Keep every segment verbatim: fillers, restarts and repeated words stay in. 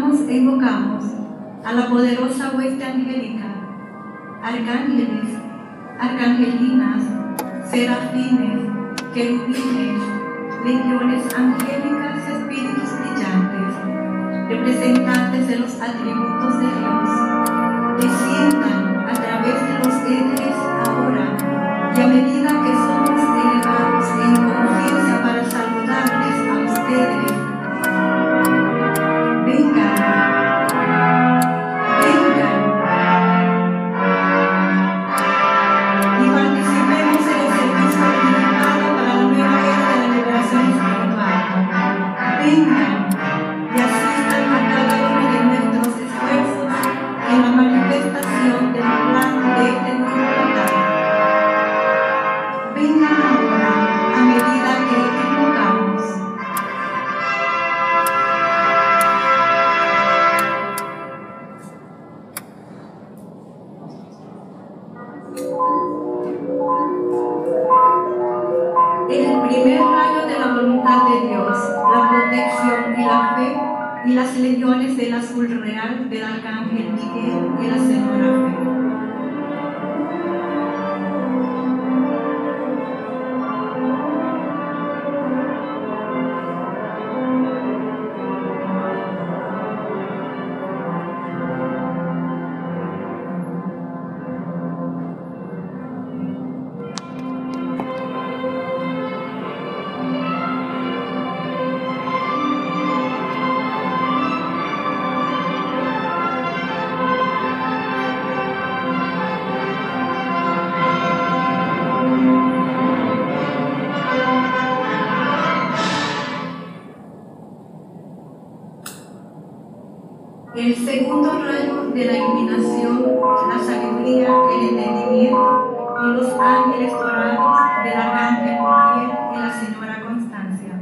cantamos e invocamos a la poderosa hueste angélica, arcángeles, arcangelinas, serafines, querubines, legiones angélicas y espíritus brillantes, representantes de los atributos de Dios, desciendan a través de los éteres ahora y a medida que somos elevados en conciencia para saludarles a ustedes. Vengan, vengan y participemos en el servicio unificado para la nueva era de la liberación espiritual. Vengan y asistan a cada uno de nuestros esfuerzos en la manifestación del plan de eternidad. Vengan ahora a medida que invocamos. En el primer rayo de la voluntad de Dios, la protección y la fe y las legiones del azul real del arcángel Miguel y la señora Fe. El segundo rayo de la iluminación, la sabiduría, el entendimiento y los ángeles dorados del arcángel Miguel y la señora Constancia.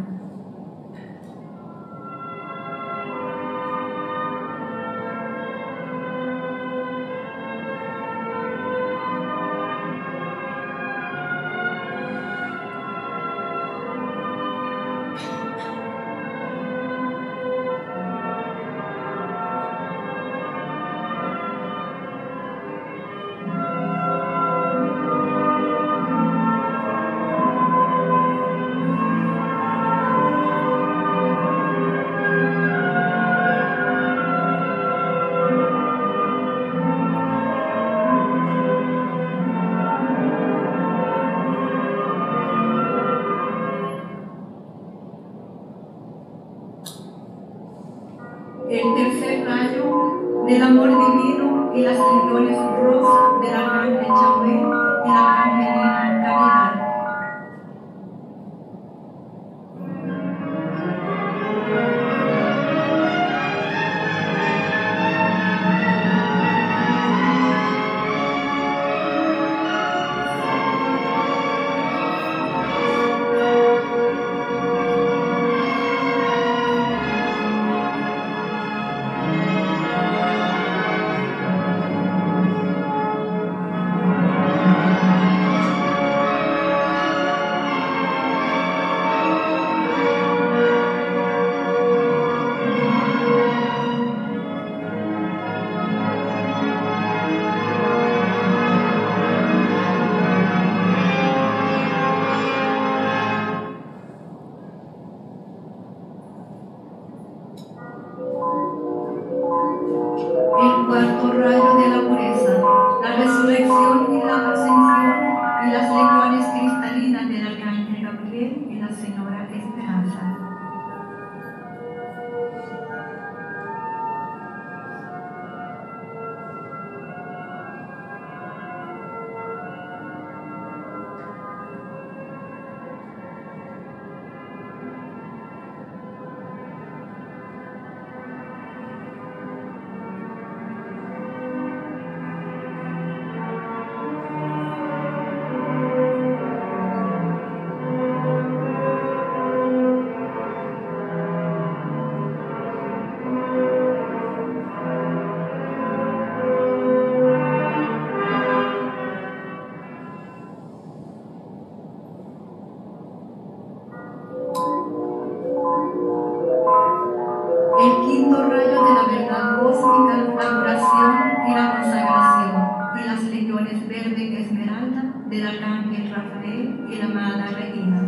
El tercer rayo del amor divino y las legiones rosas del arcángel Chamuel y la arcangelina Caridad. El cuarto rayo de la pureza, la resurrección y la ascensión y las legiones cristalinas del arcángel Gabriel y la señora Esperanza. del arcángel Rafael y la amada Regina.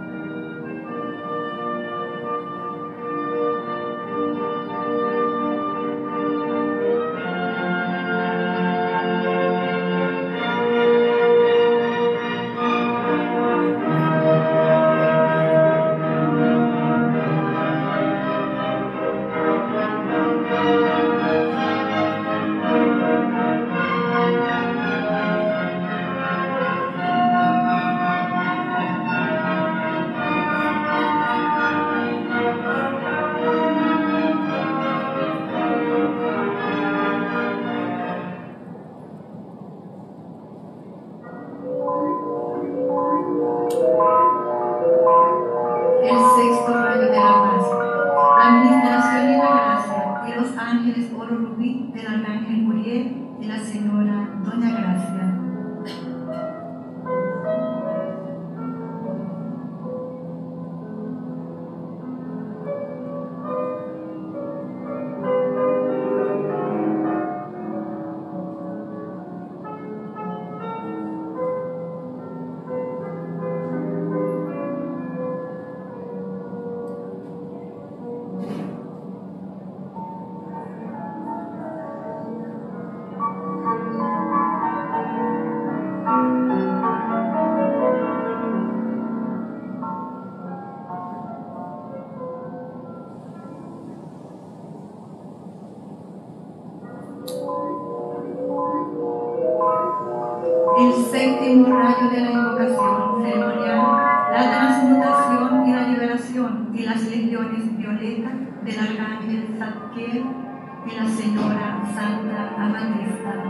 El séptimo rayo de la invocación ceremonial, la transmutación y la liberación y las legiones violetas del arcángel Zadkiel y la señora Santa Amatista.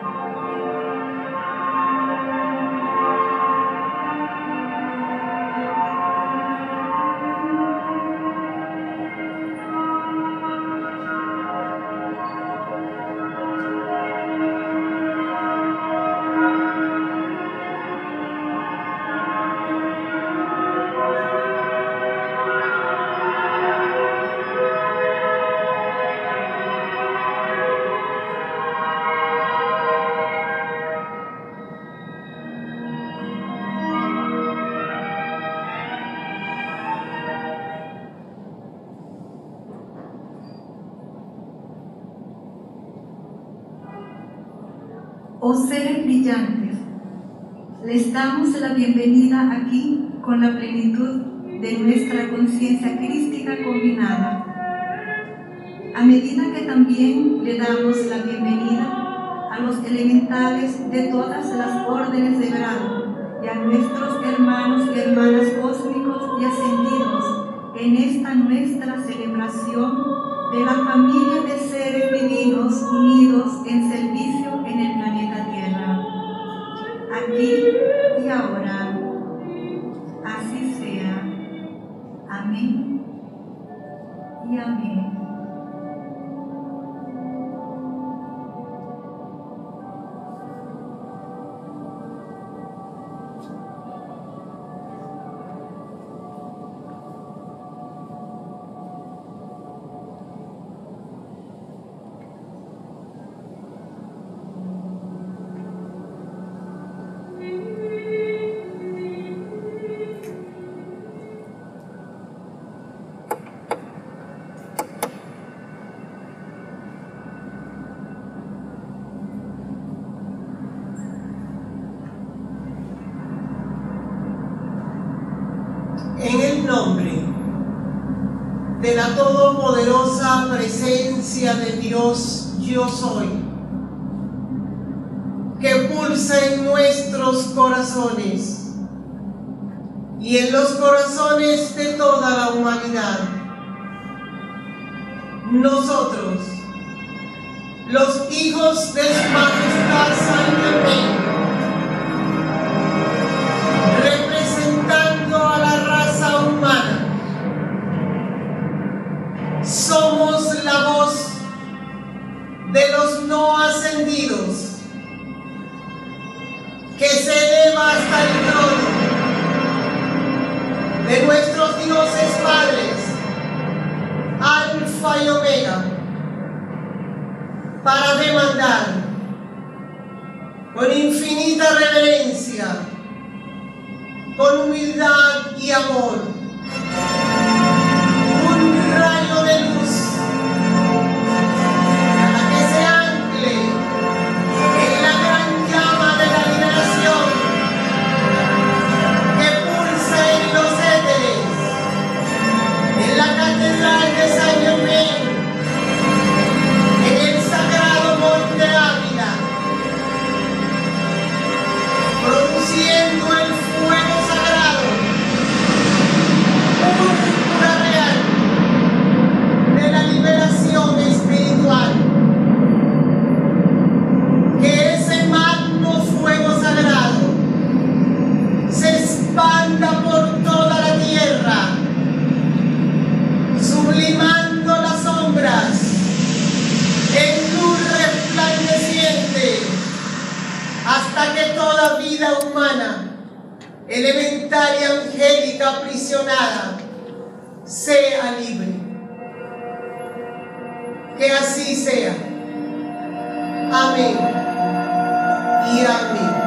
Oh seres brillantes, les damos la bienvenida aquí con la plenitud de nuestra conciencia crística combinada. A medida que también le damos la bienvenida a los elementales de todas las órdenes de grado y a nuestros hermanos y hermanas cósmicos y ascendidos en esta nuestra celebración de la familia de seres divinos unidos en servicio en el planeta Tierra. Aquí y ahora, así sea. Amén y amén. En el nombre de la todopoderosa presencia de Dios, yo soy, que pulsa en nuestros corazones y en los corazones de toda la humanidad. Nosotros, los hijos de su majestad San Germain, representando a la raza humana, somos la voz de los no ascendidos que se eleva hasta el trono de nuestros dioses padres, Alfa y Omega, para demandar con infinita reverencia con humildad y amor. Un rayo de luz para que se ancle en la gran llama de la liberación que pulsa en los éteres, en la catedral de San Germán, en el sagrado monte Ávila, produciendo el fuego sagrado, púrpura real de la liberación espiritual. Que ese magno fuego sagrado se expanda por toda la tierra, sublimando las sombras en luz resplandeciente, hasta que toda vida humana, elemental y angélica aprisionada, sea libre. Que así sea. Amén y amén.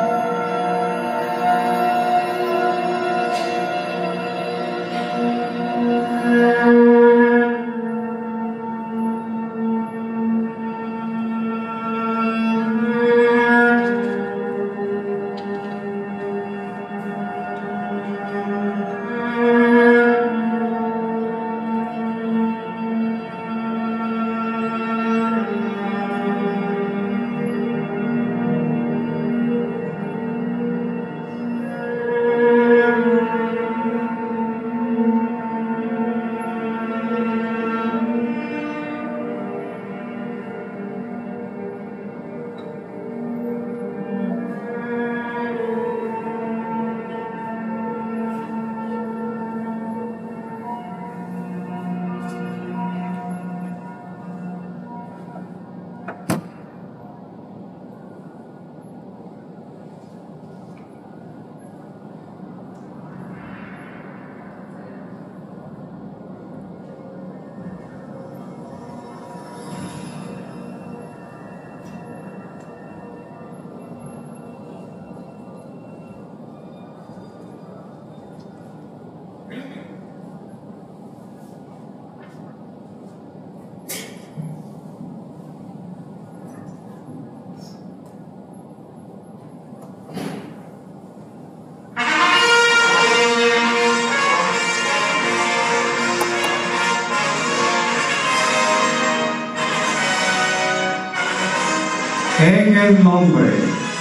En el nombre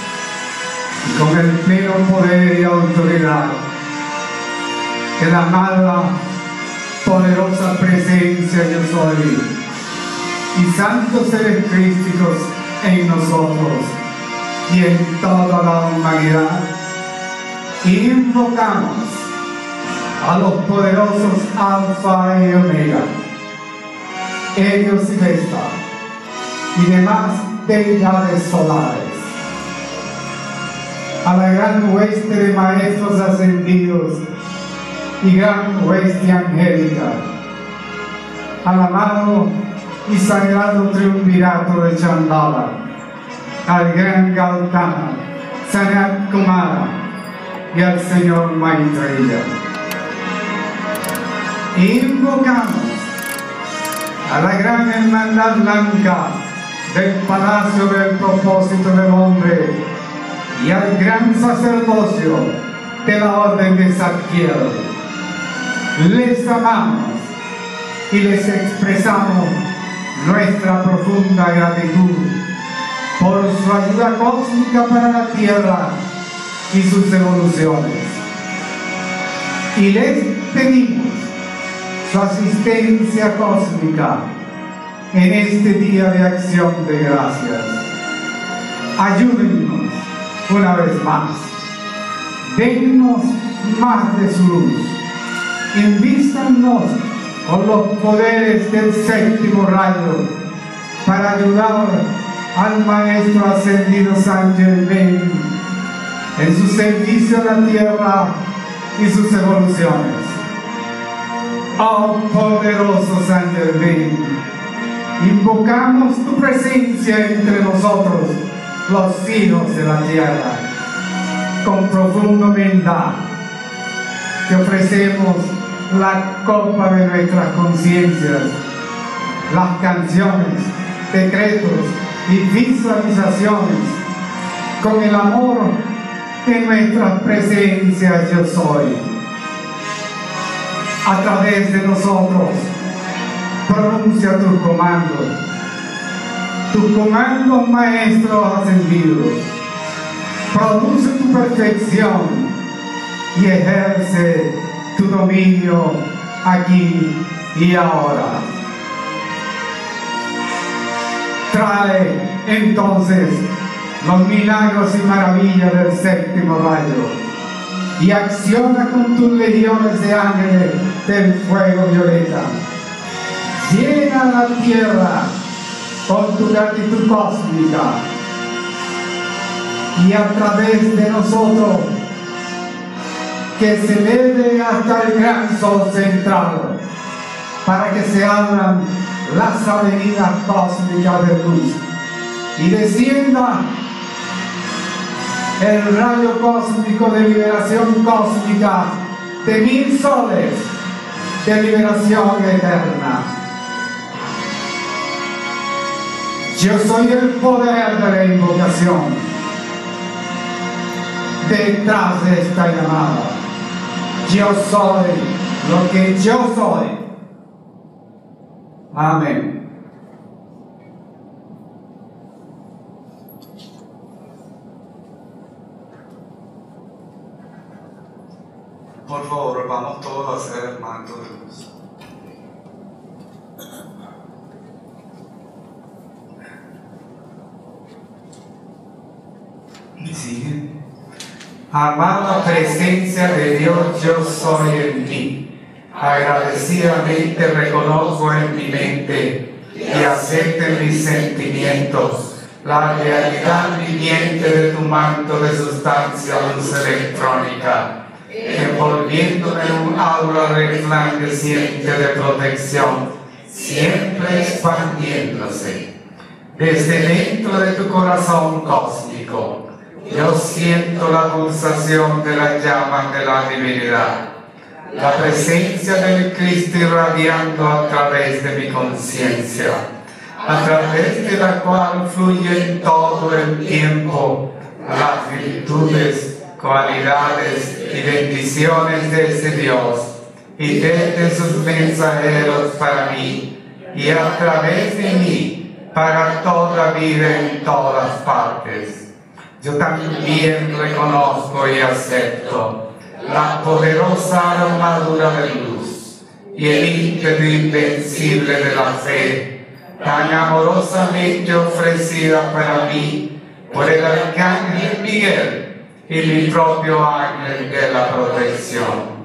y con el pleno poder y autoridad de la amada, poderosa presencia yo soy y santos seres crísticos en nosotros y en toda la humanidad, invocamos a los poderosos Alfa y Omega, Helios y Vesta y demás deidades solares, a la gran hueste de maestros ascendidos y gran hueste angélica, al amado y sagrado triunvirato de Chandala, al gran Gautama, Sanat Kumara y al señor Maitreya. Invocamos a la gran hermandad blanca del Palacio del Propósito del Hombre y al gran sacerdocio de la Orden de Zadkiel. Les amamos y les expresamos nuestra profunda gratitud por su ayuda cósmica para la Tierra y sus evoluciones. Y les pedimos su asistencia cósmica en este día de acción de gracias. Ayúdennos una vez más, dennos más de su luz, invístanos con los poderes del séptimo rayo para ayudar al Maestro Ascendido San Germán en su servicio a la tierra y sus evoluciones. Oh poderoso San Germán, invocamos tu presencia entre nosotros, los hijos de la tierra, con profunda humildad te ofrecemos la copa de nuestras conciencias, las canciones, decretos y visualizaciones con el amor de nuestras presencias yo soy. A través de nosotros, pronuncia tus comandos, tus comandos maestros ascendidos. Produce tu perfección y ejerce tu dominio aquí y ahora. Trae entonces los milagros y maravillas del séptimo rayo y acciona con tus legiones de ángeles del fuego violeta. Llena la tierra con tu gratitud cósmica y a través de nosotros que se eleve hasta el gran sol central para que se abran las avenidas cósmicas de luz y descienda el rayo cósmico de liberación cósmica de mil soles de liberación eterna. Yo soy el poder de la invocación detrás de esta llamada. Yo soy lo que yo soy. Amén. Por favor, vamos todos a hacer el manto de luz. ¿Me siguen? Amada presencia de Dios, yo soy en mí. Agradecidamente reconozco en mi mente y acepto en mis sentimientos la realidad viviente de tu manto de sustancia luz electrónica, envolviéndome en un aura resplandeciente de protección, siempre expandiéndose. Desde dentro de tu corazón cósmico, yo siento la pulsación de la llama de la divinidad, la presencia del Cristo irradiando a través de mi conciencia, a través de la cual fluyen todo el tiempo las virtudes, cualidades y bendiciones de ese Dios y desde sus mensajeros para mí y a través de mí para toda vida en todas partes. Yo también reconozco y acepto la poderosa armadura de luz y el ímpetu invencible de la fe, tan amorosamente ofrecida para mí por el arcángel Miguel y mi propio ángel de la protección.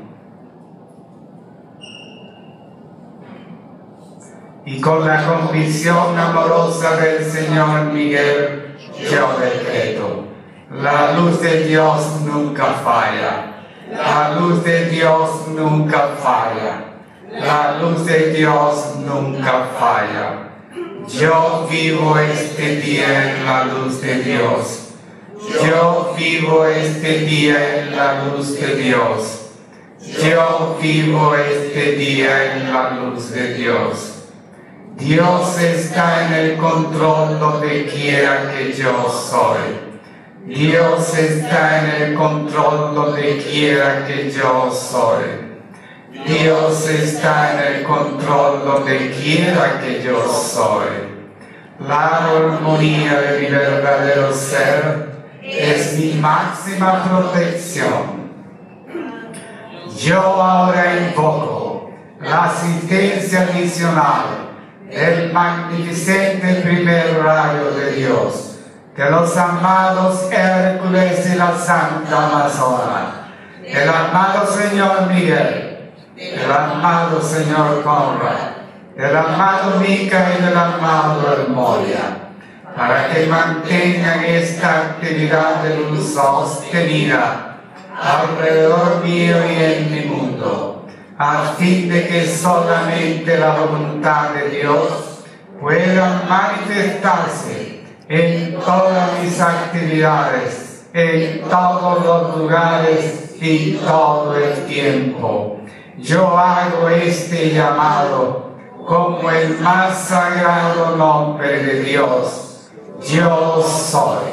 Y con la convicción amorosa del Señor Miguel, yo decreto: la luz de Dios nunca falla. La luz de Dios nunca falla. La luz de Dios nunca falla. Yo vivo este día en la luz de Dios. Yo vivo este día en la luz de Dios. Yo vivo este día en la luz de Dios. Dios está en el control donde quiera que yo soy. Dios está en el control donde quiera que yo soy. Dios está en el control donde quiera que yo soy. La armonía de mi verdadero ser es mi máxima protección. Yo ahora invoco la asistencia misional del magnificente primer rayo de Dios, de los amados Hércules y la Santa Amazona, del amado Señor Miguel, del amado Señor Conrad, del amado Mica y del amado Hermolia, para que mantengan esta actividad de luz sostenida alrededor mío y en mi mundo, a fin de que solamente la voluntad de Dios pueda manifestarse en todas mis actividades, en todos los lugares y todo el tiempo. Yo hago este llamado como el más sagrado nombre de Dios. Yo soy.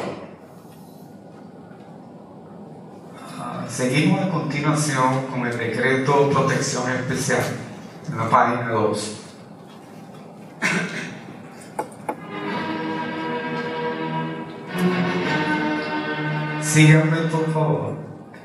Seguimos a continuación con el decreto de protección especial en la página dos. Síganme por favor.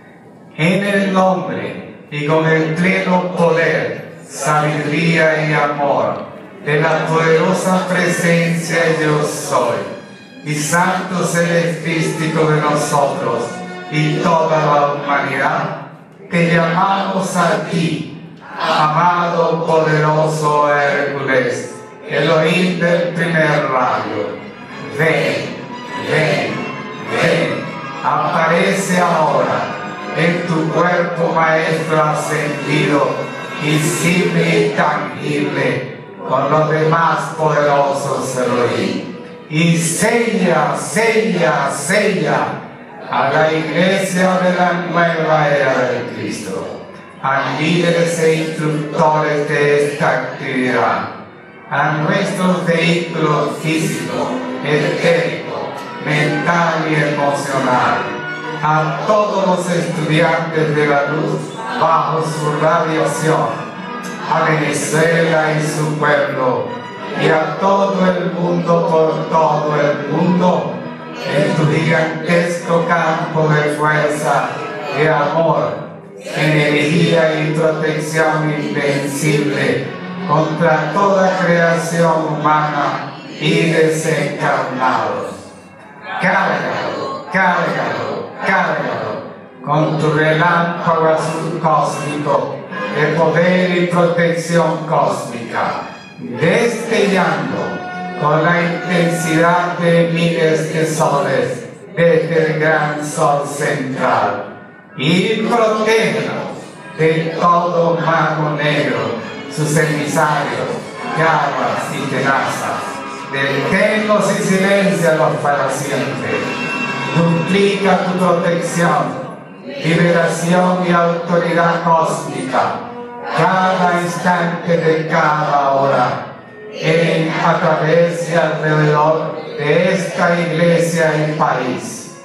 En el nombre y con el pleno poder, sabiduría y amor de la poderosa presencia Yo Soy y Santo Celestístico de nosotros y toda la humanidad, te llamamos a ti, amado poderoso Hércules, Elohim del primer rayo. Ven, ven, ven, aparece ahora en tu cuerpo maestro ascendido, visible y tangible, con los demás poderosos Elohim. Y sella, sella, sella a la iglesia de la nueva era de Cristo, a líderes e instructores de esta actividad, a nuestros vehículos físico, etérico, mental y emocional, a todos los estudiantes de la luz bajo su radiación, a Venezuela y su pueblo, y a todo el mundo por todo el mundo, en tu gigantesco campo de fuerza, de amor, energía y protección invencible contra toda creación humana y desencarnados. Cárgalo, cárgalo, cárgalo con tu relámpago azul cósmico de poder y protección cósmica, destellando con la intensidad de miles de soles desde el gran sol central, y protégenos de todo mago negro, sus emisarios, garras y tenazas. Deténlos y siléncialos para siempre. Duplica tu protección, liberación y autoridad cósmica cada instante de cada hora, en, a través y alrededor de esta iglesia y país.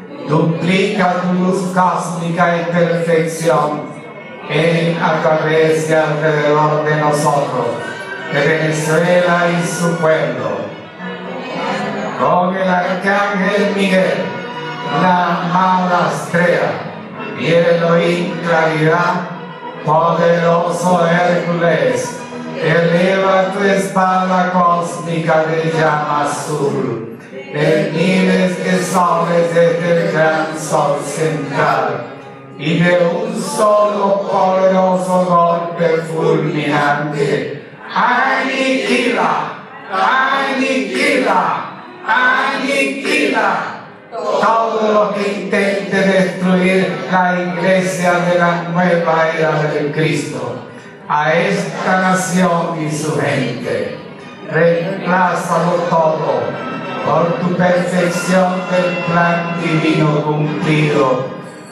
Duplica tu luz cósmica y perfección en, a través y alrededor de nosotros, de Venezuela y su pueblo. Con el arcángel Miguel, la amada estrella y el Elohim claridad, poderoso Hércules, eleva tu espada cósmica de llama azul, de miles de soles desde el gran sol central, y de un solo poderoso golpe fulminante, aniquila, aniquila, aniquila todo lo que intente destruir la iglesia de la nueva era de Cristo, a esta nación y su gente. Reemplázalo todo por tu perfección del plan divino cumplido,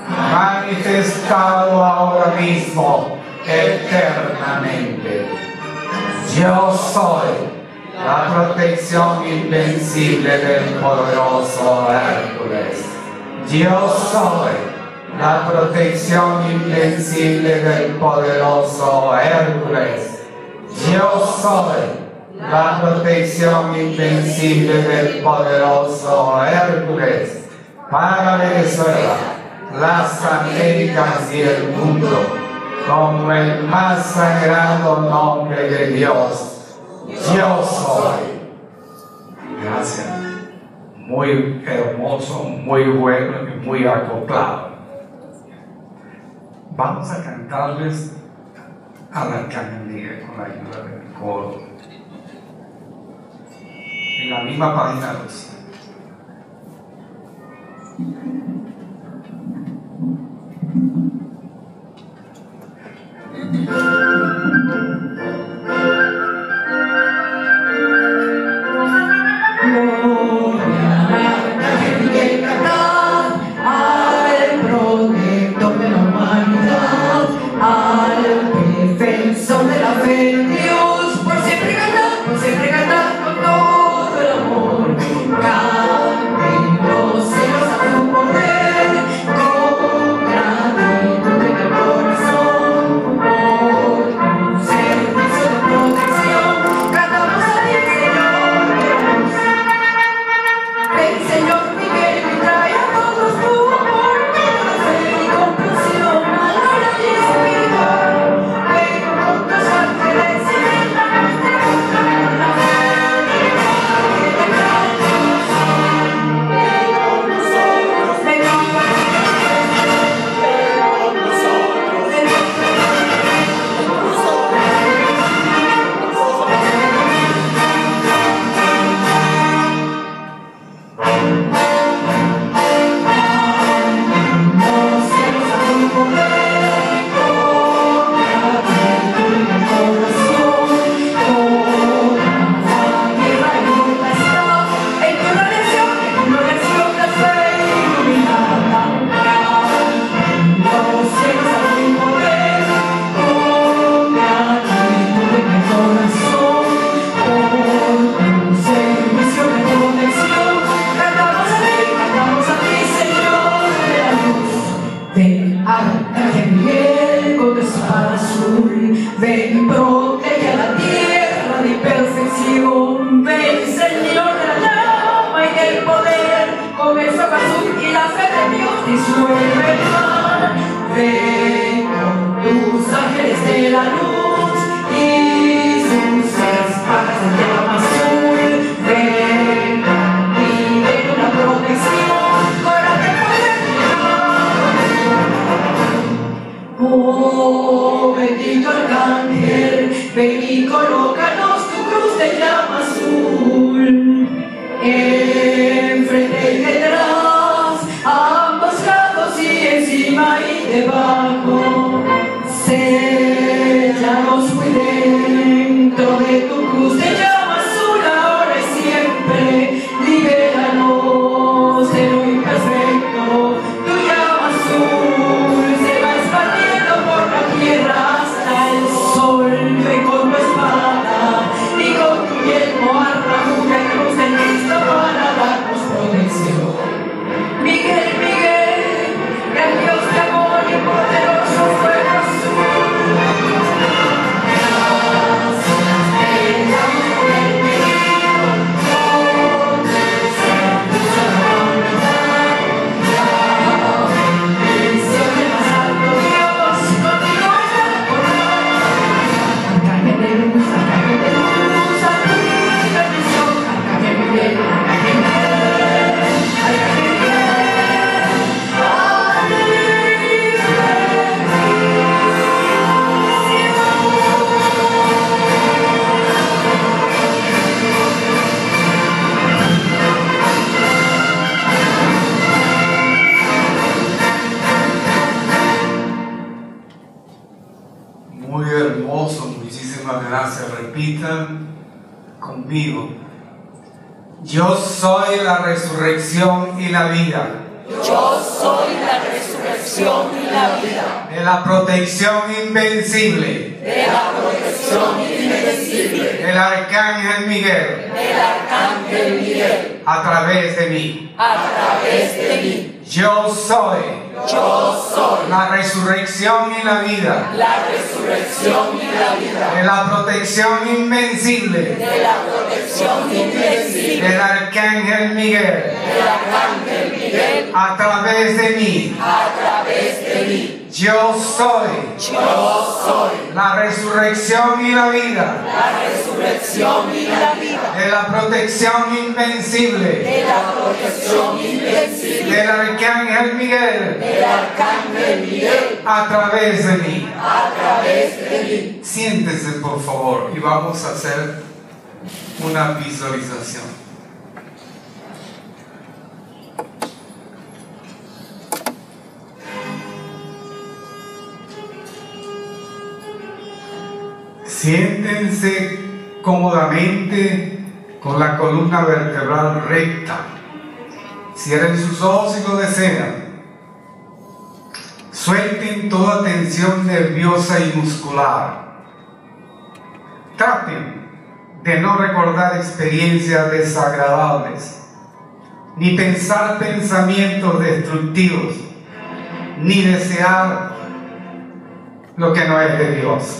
manifestado ahora mismo eternamente. Yo soy la protección invencible del poderoso Hércules. Yo soy la protección invencible del poderoso Hércules. Yo soy la protección invencible del poderoso Hércules para Venezuela, las Américas y el mundo, como el más sagrado nombre de Dios. Yo soy. Gracias. Muy hermoso, muy bueno y muy acoplado. Vamos a cantarles al arcángel Miguel con la ayuda del coro. En la misma página dos. Gloria al arcángel Miguel, cantad. Ven, protege a la tierra de perfección. Ven, Señor de la llama y del poder, con el fuego azul y la fe de Dios disuelve el mal. Ven con tus ángeles de la luz y sus espadas de llama azul. Ven y ven una protección para que puedan llegar. Oh, bendito arcángel, ven y colócanos tu cruz de llama azul. Enfrente y detrás, a ambos lados y encima y debajo. Séllanos muy dentro de tu cruz de llama azul, ahora y siempre. Libéranos de lo imperfecto. Tu llama azul se va expandiendo por la tierra hasta el sol. Ven con tu espada y con tu yelmo, armadura y cruz de Cristo para darnos protección. Miguel, Miguel, gran Dios de amor y poderoso fuego azul. Gracias te damos por el pedido, por tus alabanzas. La bendición del más alto Dios contigo está por nada. Arcángel de luz, arcángel de luz, a tu bendición. Arcángel Miguel, arcángel Miguel, arcángel Miguel. Muy hermoso, muchísimas gracias. Repitan conmigo. Yo soy la resurrección y la vida. Yo soy la resurrección y la vida, De la protección invencible de la protección invencible del Arcángel Miguel del arcángel Miguel, a través de mí. a través de mí. Yo soy Yo soy la resurrección y la vida la resurrección y la vida, de la protección invencible de la protección invencible del Arcángel Miguel del arcángel Miguel, a través de mí. a través de mí. Yo soy Yo soy la resurrección y la vida la resurrección y la vida, de la protección invencible de la protección invencible del Arcángel Miguel del arcángel Miguel, a través de mí. a través de mí. Siéntese por favor y vamos a hacer una visualización. Siéntense cómodamente con la columna vertebral recta. Cierren sus ojos si lo desean. Suelten toda tensión nerviosa y muscular. Traten de no recordar experiencias desagradables, ni pensar pensamientos destructivos, ni desear lo que no es de Dios.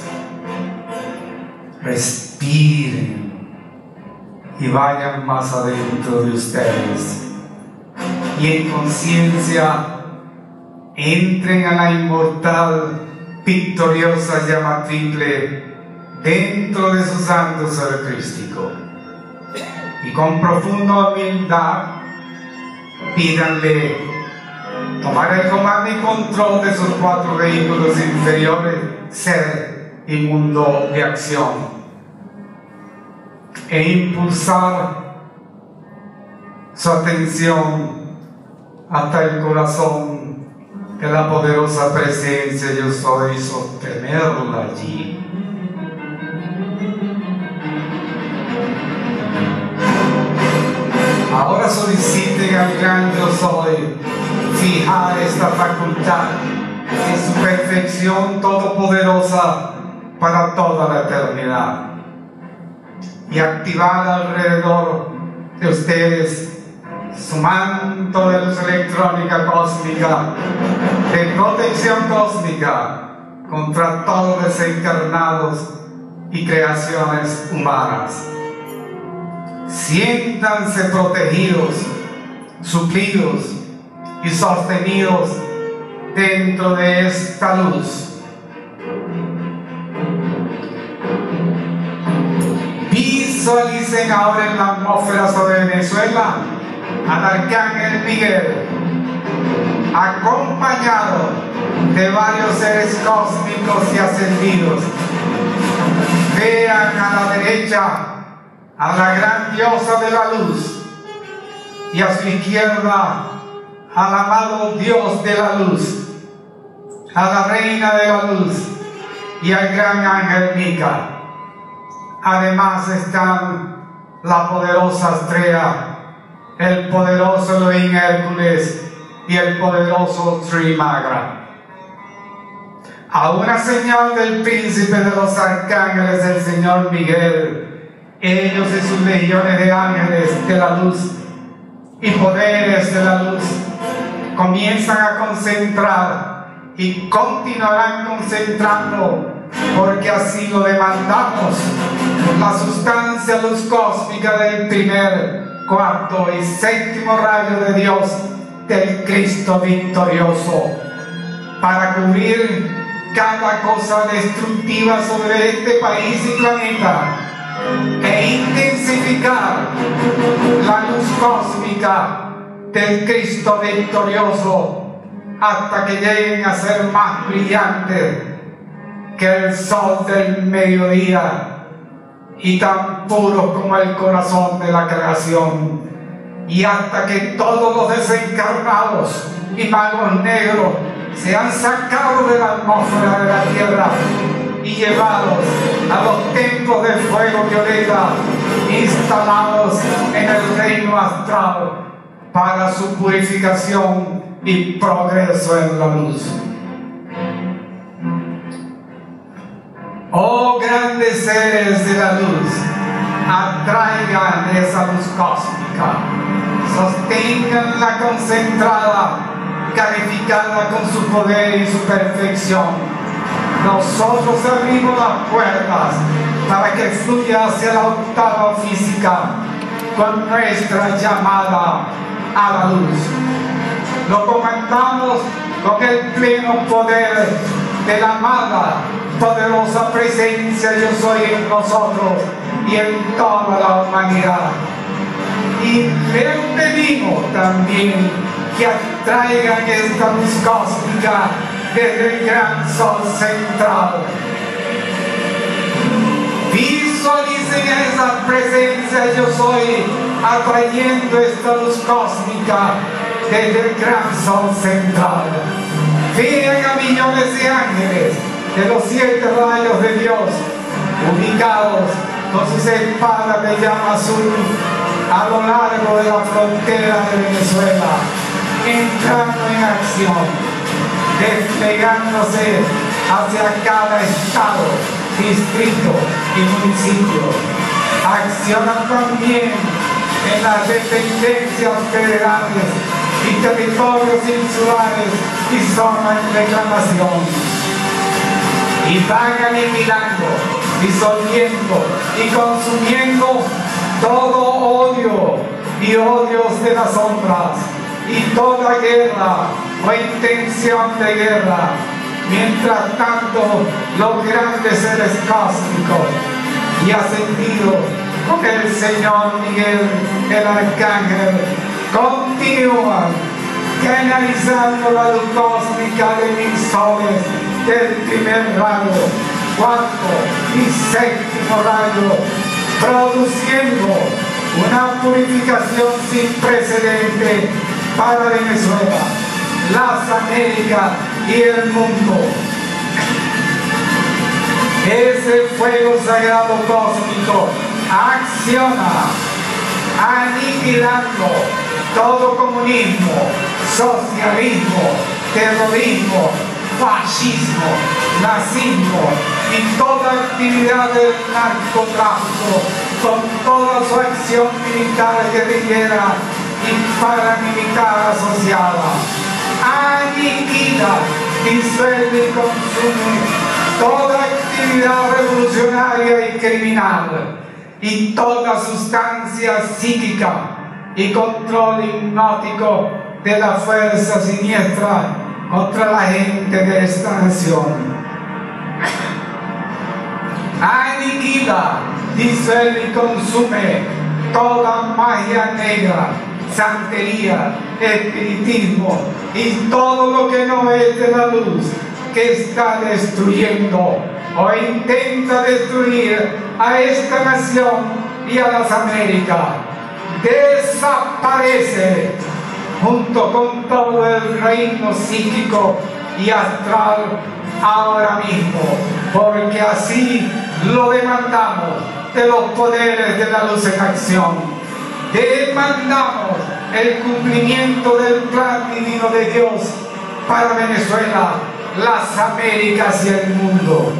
Respiren y vayan más adentro de ustedes y en conciencia entren a la inmortal, victoriosa llama triple dentro de su santo ser crístico y con profunda humildad pídanle tomar el comando y control de sus cuatro vehículos inferiores, ser y mundo de acción, e impulsar su atención hasta el corazón de la poderosa presencia yo soy, sostenerla allí. Ahora soliciten al gran yo soy fijar esta facultad en su perfección todopoderosa para toda la eternidad y activar alrededor de ustedes su manto de luz electrónica cósmica, de protección cósmica, contra todos los desencarnados y creaciones humanas. Siéntanse protegidos, suplidos y sostenidos dentro de esta luz. Visualicen ahora en la atmósfera sobre Venezuela al Arcángel Miguel, acompañado de varios seres cósmicos y ascendidos. Vean a la derecha a la gran diosa de la luz y a su izquierda al amado Dios de la luz, a la reina de la luz y al gran ángel Mica. Además están la poderosa Astrea, el poderoso Elohim Hércules y el poderoso Trimagra. A una señal del príncipe de los arcángeles, el Señor Miguel, ellos y sus legiones de ángeles de la luz y poderes de la luz comienzan a concentrar y continuarán concentrando, porque así lo demandamos, la sustancia luz cósmica del primer, cuarto y séptimo rayo de Dios, del Cristo victorioso, para cubrir cada cosa destructiva sobre este país y planeta e intensificar la luz cósmica del Cristo victorioso hasta que lleguen a ser más brillantes que el sol del mediodía y tan puros como el corazón de la creación, y hasta que todos los desencarnados y magos negros sean sacados de la atmósfera de la tierra y llevados a los templos de fuego violeta instalados en el reino astral para su purificación y progreso en la luz. Oh grandes seres de la luz, atraigan esa luz cósmica, sosténganla concentrada, calificada con su poder y su perfección. Nosotros abrimos las puertas para que fluya hacia la octava física con nuestra llamada a la luz. Lo comandamos con el pleno poder de la amada, poderosa presencia yo soy en nosotros y en toda la humanidad. Y le pedimos también que atraigan esta luz cósmica desde el gran sol central. Visualicen esa presencia yo soy atrayendo esta luz cósmica desde el gran sol central. Vean a millones de ángeles de los siete rayos de Dios ubicados con sus espadas de llama azul a lo largo de la frontera de Venezuela, entrando en acción, desplegándose hacia cada estado, distrito y municipio. Accionan también en las dependencias federales y territorios insulares y zonas en reclamación. Y van aniquilando, disolviendo y consumiendo todo odio y odios de las sombras y toda guerra o intención de guerra. Mientras tanto, los grandes seres cósmicos y ascendidos con el Señor Miguel, el Arcángel, continúan canalizando la luz cósmica de mil soles del primer rayo, cuarto y séptimo rayo, produciendo una purificación sin precedente para Venezuela, las Américas y el mundo. Ese fuego sagrado cósmico acciona aniquilando todo comunismo, socialismo, terrorismo, fascismo, nazismo y toda actividad del narcotráfico con toda su acción militar, guerrillera y paramilitar asociada. Aniquila, disuelve y consume criminal y toda sustancia psíquica y control hipnótico de la fuerza siniestra contra la gente de esta nación. Aniquila, disuelve y consume toda magia negra, santería, espiritismo y todo lo que no es de la luz, que está destruyendo o intenta destruir a esta nación y a las Américas. Desaparece junto con todo el reino psíquico y astral ahora mismo, porque así lo demandamos de los poderes de la luz en acción. Demandamos el cumplimiento del plan divino de Dios para Venezuela, las Américas y el mundo.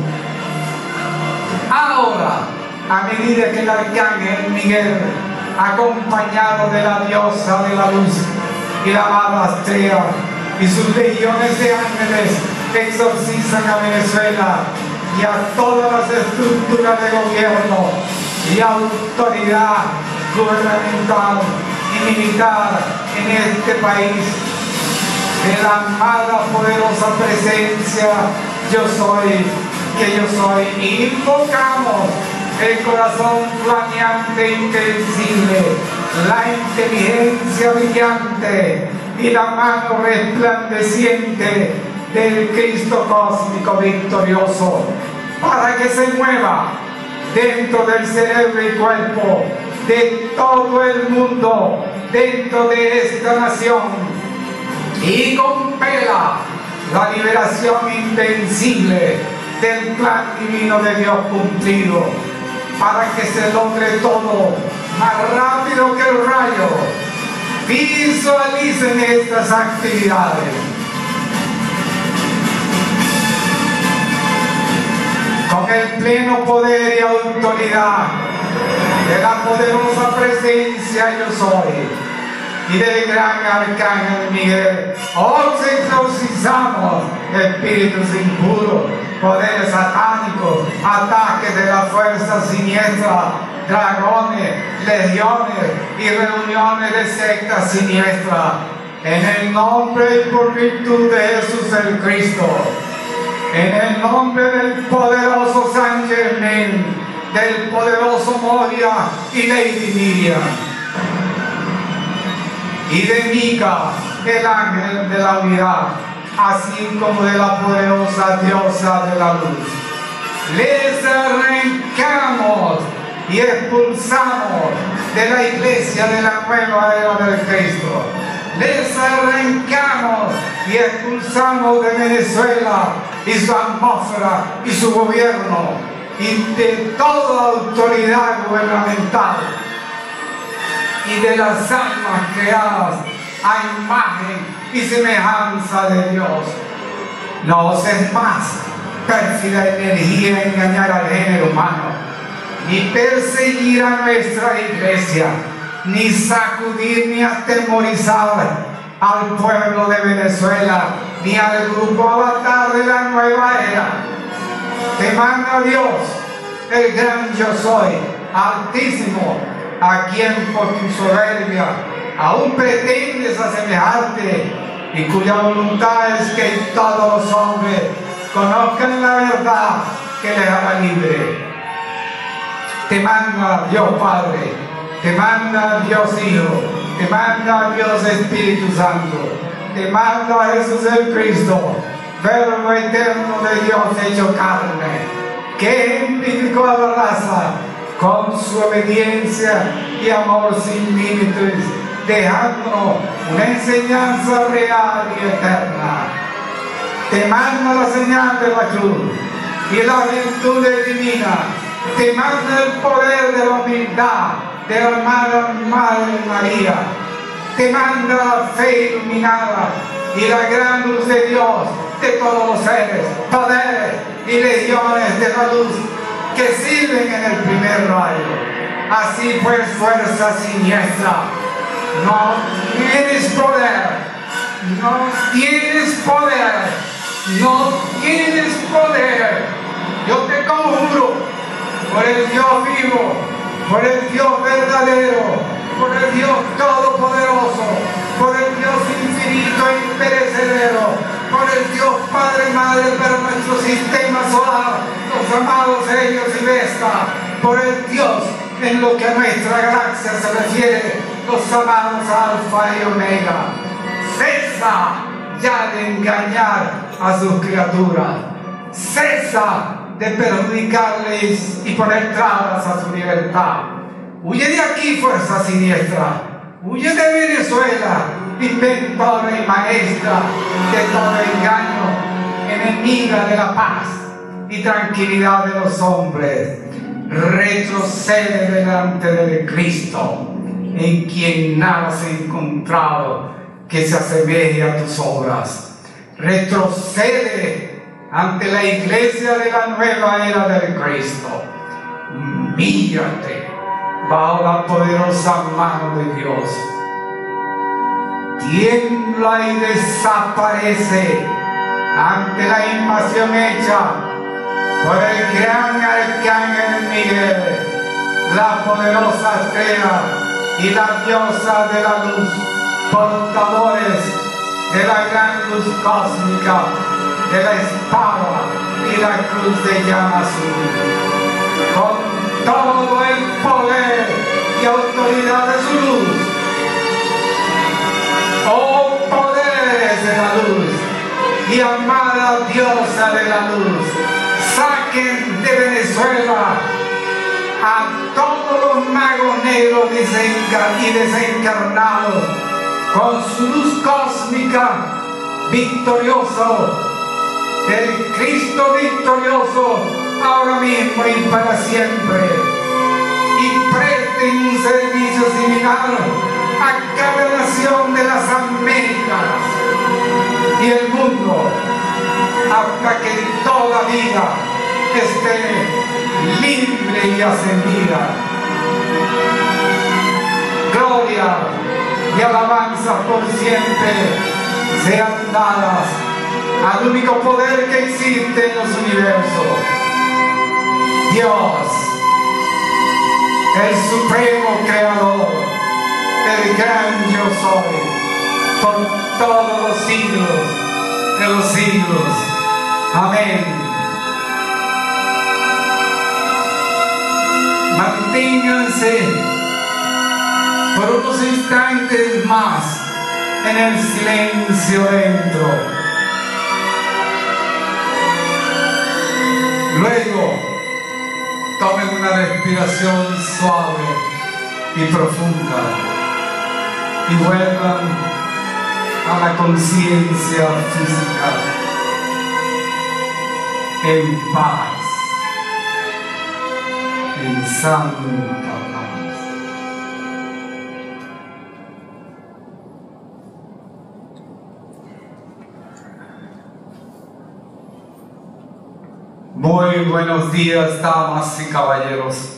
Ahora, a medida que el arcángel Miguel, acompañado de la diosa de la luz y la amada Astrea y sus legiones de ángeles, exorcizan a Venezuela y a todas las estructuras de gobierno y autoridad gubernamental y militar en este país, de la amada poderosa presencia yo soy, que yo soy, y invocamos el corazón flameante e invencible, la inteligencia brillante y la mano resplandeciente del Cristo cósmico victorioso, para que se mueva dentro del cerebro y cuerpo de todo el mundo, dentro de esta nación, y compela la liberación invencible del plan divino de Dios cumplido, para que se logre todo más rápido que el rayo. Visualicen estas actividades con el pleno poder y autoridad de la poderosa presencia yo soy y del gran arcángel Miguel. Os exorcizamos espíritus impuros, poderes satánicos, ataques de la fuerza siniestra, dragones, legiones y reuniones de sectas siniestras, en el nombre y por virtud de Jesús el Cristo, en el nombre del poderoso San Germain, del poderoso Moria y Lady Miriam, y de Mica, el ángel de la unidad, así como de la poderosa diosa de la luz. Les arrancamos y expulsamos de la iglesia de la nueva era del Cristo. Les arrancamos y expulsamos de Venezuela y su atmósfera y su gobierno y de toda autoridad gubernamental y de las almas creadas a imagen y semejanza de Dios. No os es más pérfida energía engañar al género humano, ni perseguir a nuestra iglesia, ni sacudir ni atemorizar al pueblo de Venezuela, ni al grupo avatar de la nueva era. Te manda Dios, el gran yo soy, altísimo, a quien por tu soberbia aún pretendes asemejarte, y cuya voluntad es que todos los hombres conozcan la verdad que les hará libre. Te manda Dios Padre, te manda Dios Hijo, te manda Dios Espíritu Santo, te manda Jesús el Cristo, Verbo eterno de Dios hecho carne, que ejemplificó a la raza con su obediencia y amor sin límites, dejándonos una enseñanza real y eterna. Te manda la señal de la cruz y la virtud divina, te manda el poder de la humildad de la hermana Madre María, te manda la fe iluminada y la gran luz de Dios de todos los seres, poderes y legiones de la luz que sirven en el primer rayo. Así pues, fuerza siniestra, no tienes poder, no tienes poder, no tienes poder. Yo te conjuro por el Dios vivo, por el Dios verdadero, por el Dios todopoderoso, por el Dios infinito e imperecedero, por el Dios Padre y Madre para nuestro sistema solar, los amados Helios y Vesta, por el Dios en lo que a nuestra galaxia se refiere, los amados Alfa y Omega. Cesa ya de engañar a sus criaturas, cesa de perjudicarles y poner trabas a su libertad. Huye de aquí, fuerza siniestra, huye de Venezuela, inventora y maestra de todo engaño, enemiga de la paz y tranquilidad de los hombres. Retrocede delante del Cristo, en quien nada se ha encontrado que se asemeje a tus obras. Retrocede ante la iglesia de la nueva era del Cristo. Humíllate bajo la poderosa mano de Dios. Tiembla y desaparece ante la invasión hecha por el gran arcángel Miguel, la poderosa estrella y la diosa de la luz, portadores de la gran luz cósmica, de la espada y la cruz de llama azul, con todo el poder y autoridad de su luz. Oh poderes de la luz y amada diosa de la luz, saquen de Venezuela a todos los magos negros y desencarnados con su luz cósmica, victorioso, del Cristo victorioso, ahora mismo y para siempre, y presten un servicio similar a cada nación de las Américas y el mundo, hasta que toda vida esté libre y ascendida. Gloria y alabanza por siempre sean dadas al único poder que existe en los universos, Dios, el supremo creador, el gran yo soy, por todos los siglos de los siglos. Amén. Manténganse por unos instantes más en el silencio dentro. Luego, tomen una respiración suave y profunda y vuelvan a la conciencia física en paz, en santa paz. Muy buenos días, damas y caballeros,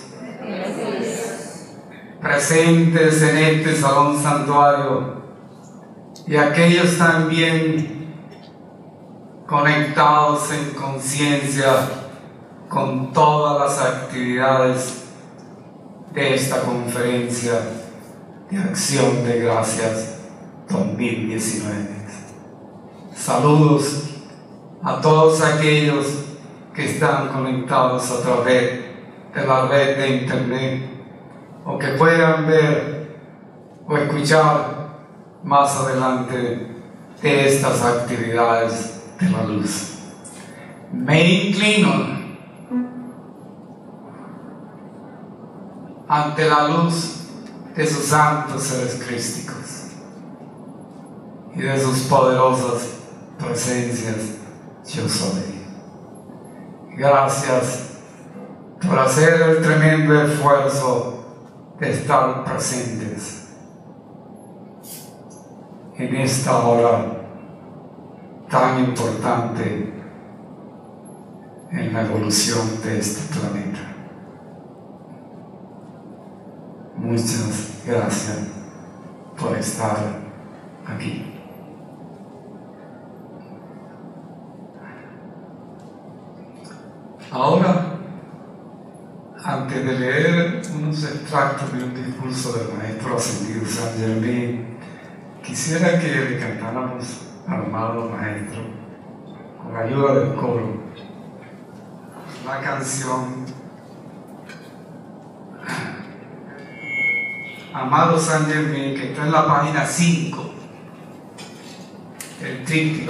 presentes en este salón santuario, y aquellos también conectados en conciencia con todas las actividades de esta conferencia de Acción de Gracias dos mil diecinueve. Saludos a todos aquellos que están conectados a través de la red de internet o que puedan ver o escuchar más adelante de estas actividades de la luz. Me inclino ante la luz de sus santos seres crísticos y de sus poderosas presencias yo soy. Gracias por hacer el tremendo esfuerzo de estar presentes en esta hora tan importante en la evolución de este planeta. Muchas gracias por estar aquí. Ahora, Antes de leer unos extractos de un discurso del maestro ascendido Saint Germain, quisiera que le cantáramos al amado maestro, con la ayuda del coro, la canción Amado Saint Germain, que está en la página cinco, el tríptico.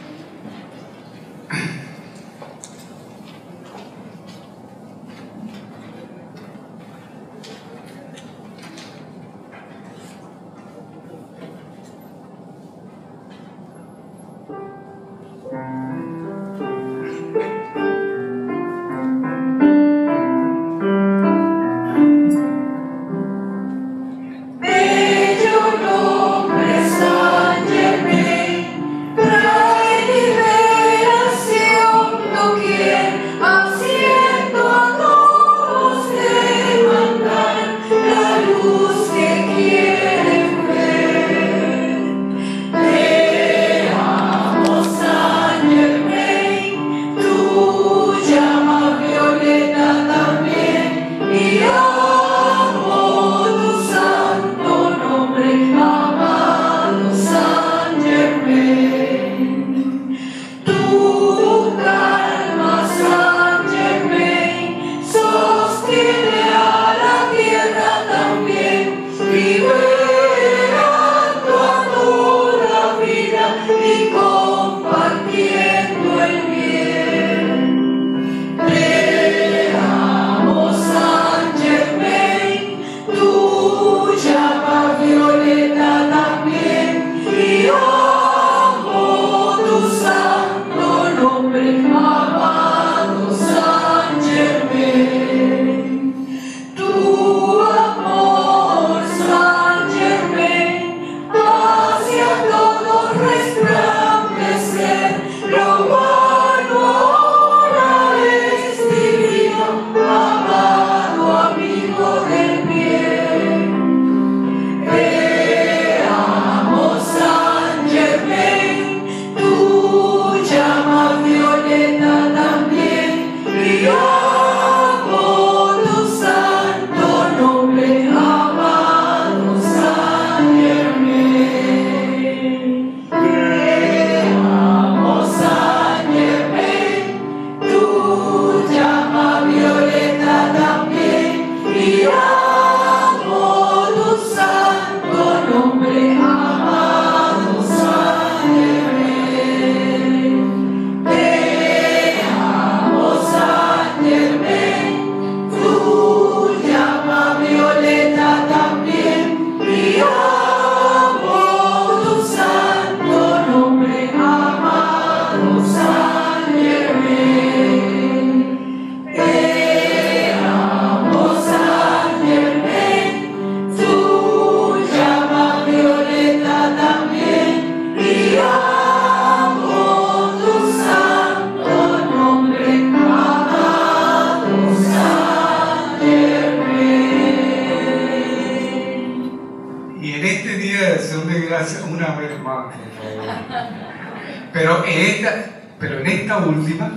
Pero en esta, pero en esta última,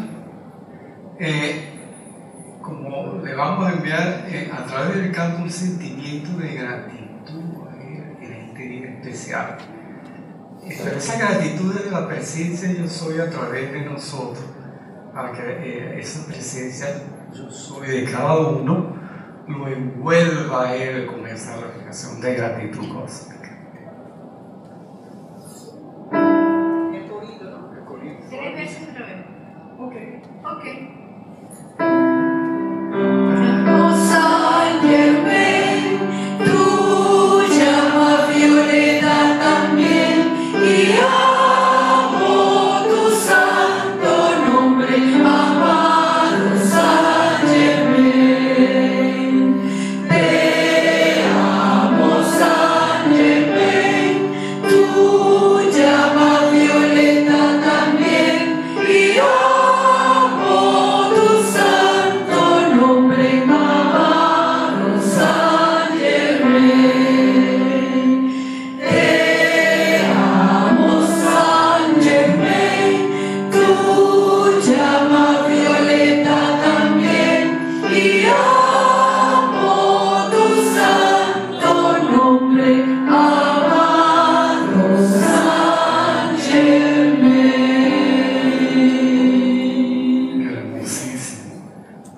eh, como le vamos a enviar eh, a través del canto un sentimiento de gratitud a él en este día especial. Pero esa gratitud es de la presencia yo soy a través de nosotros, para que eh, esa presencia yo soy de cada uno lo envuelva a él con esa reflexión de gratitud cósmica. Tres veces otra vez. Ok. Ok. Oh Saint Germain, tu llama violeta también, y amo tu santo nombre, amado Saint Germain. Te amo Saint Germain.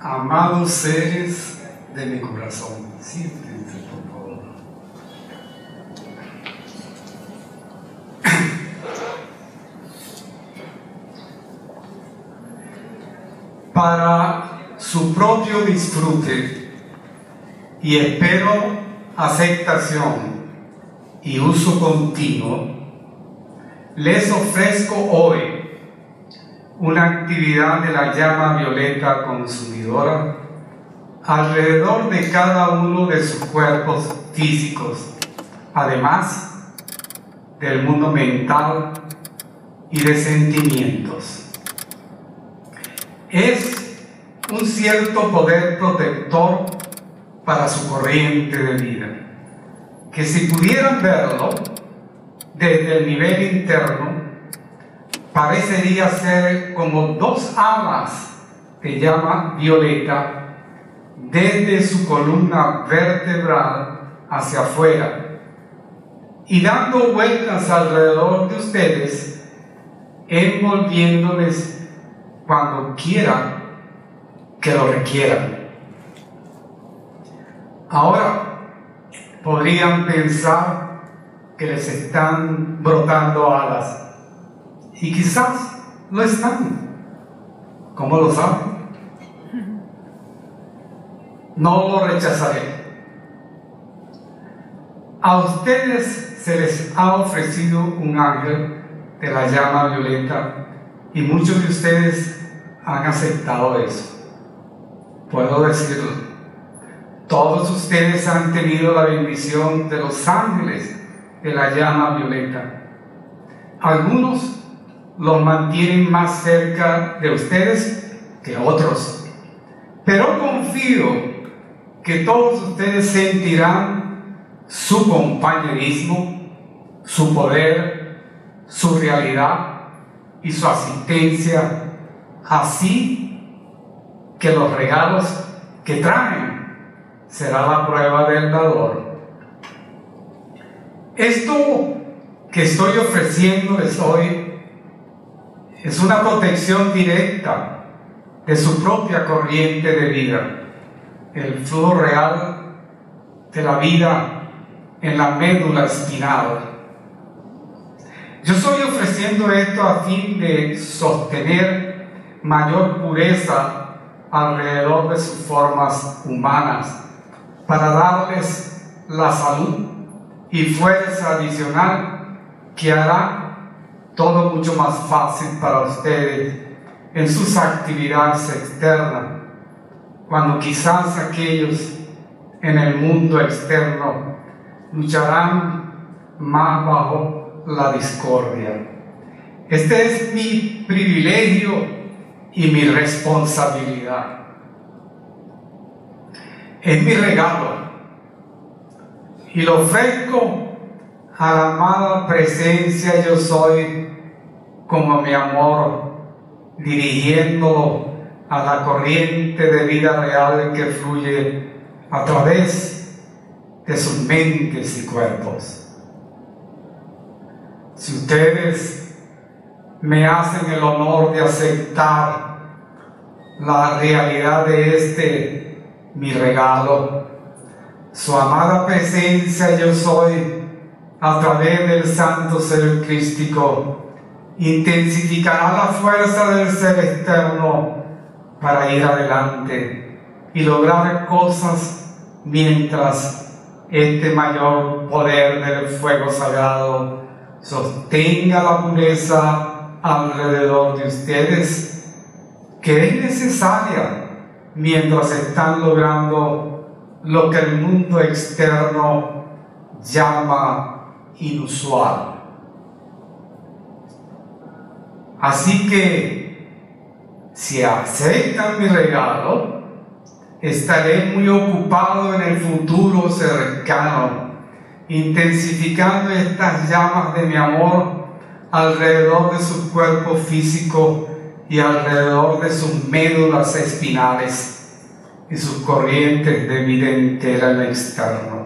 Amados seres de mi corazón, siéntense por favor. Para su propio disfrute y espero aceptación y uso continuo, les ofrezco hoy una actividad de la llama violeta consumidora alrededor de cada uno de sus cuerpos físicos, además del mundo mental y de sentimientos. Es un cierto poder protector para su corriente de vida, que si pudieran verlo desde el nivel interno, parecería ser como dos alas de llama violeta desde su columna vertebral hacia afuera y dando vueltas alrededor de ustedes, envolviéndoles cuando quieran que lo requieran. Ahora podrían pensar que les están brotando alas, y quizás lo están. ¿Cómo lo saben? No lo rechazaré. A ustedes se les ha ofrecido un ángel de la llama violeta y muchos de ustedes han aceptado eso. Puedo decirlo. Todos ustedes han tenido la bendición de los ángeles de la llama violeta. Algunos los mantienen más cerca de ustedes que otros, pero confío que todos ustedes sentirán su compañerismo, su poder, su realidad y su asistencia, así que los regalos que traen será la prueba del dador. Esto que estoy ofreciéndoles hoy es una protección directa de su propia corriente de vida, el flujo real de la vida en la médula espinal. Yo estoy ofreciendo esto a fin de sostener mayor pureza alrededor de sus formas humanas, para darles la salud y fuerza adicional que hará todo mucho más fácil para ustedes en sus actividades externas, cuando quizás aquellos en el mundo externo lucharán más bajo la discordia. Este es mi privilegio y mi responsabilidad. Es mi regalo y lo ofrezco a la amada presencia yo soy como mi amor, dirigiéndolo a la corriente de vida real que fluye a través de sus mentes y cuerpos. Si ustedes me hacen el honor de aceptar la realidad de este mi regalo, su amada presencia yo soy, a través del santo ser crístico, intensificará la fuerza del ser externo para ir adelante y lograr cosas mientras este mayor poder del fuego sagrado sostenga la pureza alrededor de ustedes, que es necesaria mientras están logrando lo que el mundo externo llama inusual. Así que si aceptan mi regalo, estaré muy ocupado en el futuro cercano, intensificando estas llamas de mi amor alrededor de su cuerpo físico y alrededor de sus médulas espinales y sus corrientes de vida entera en el externo.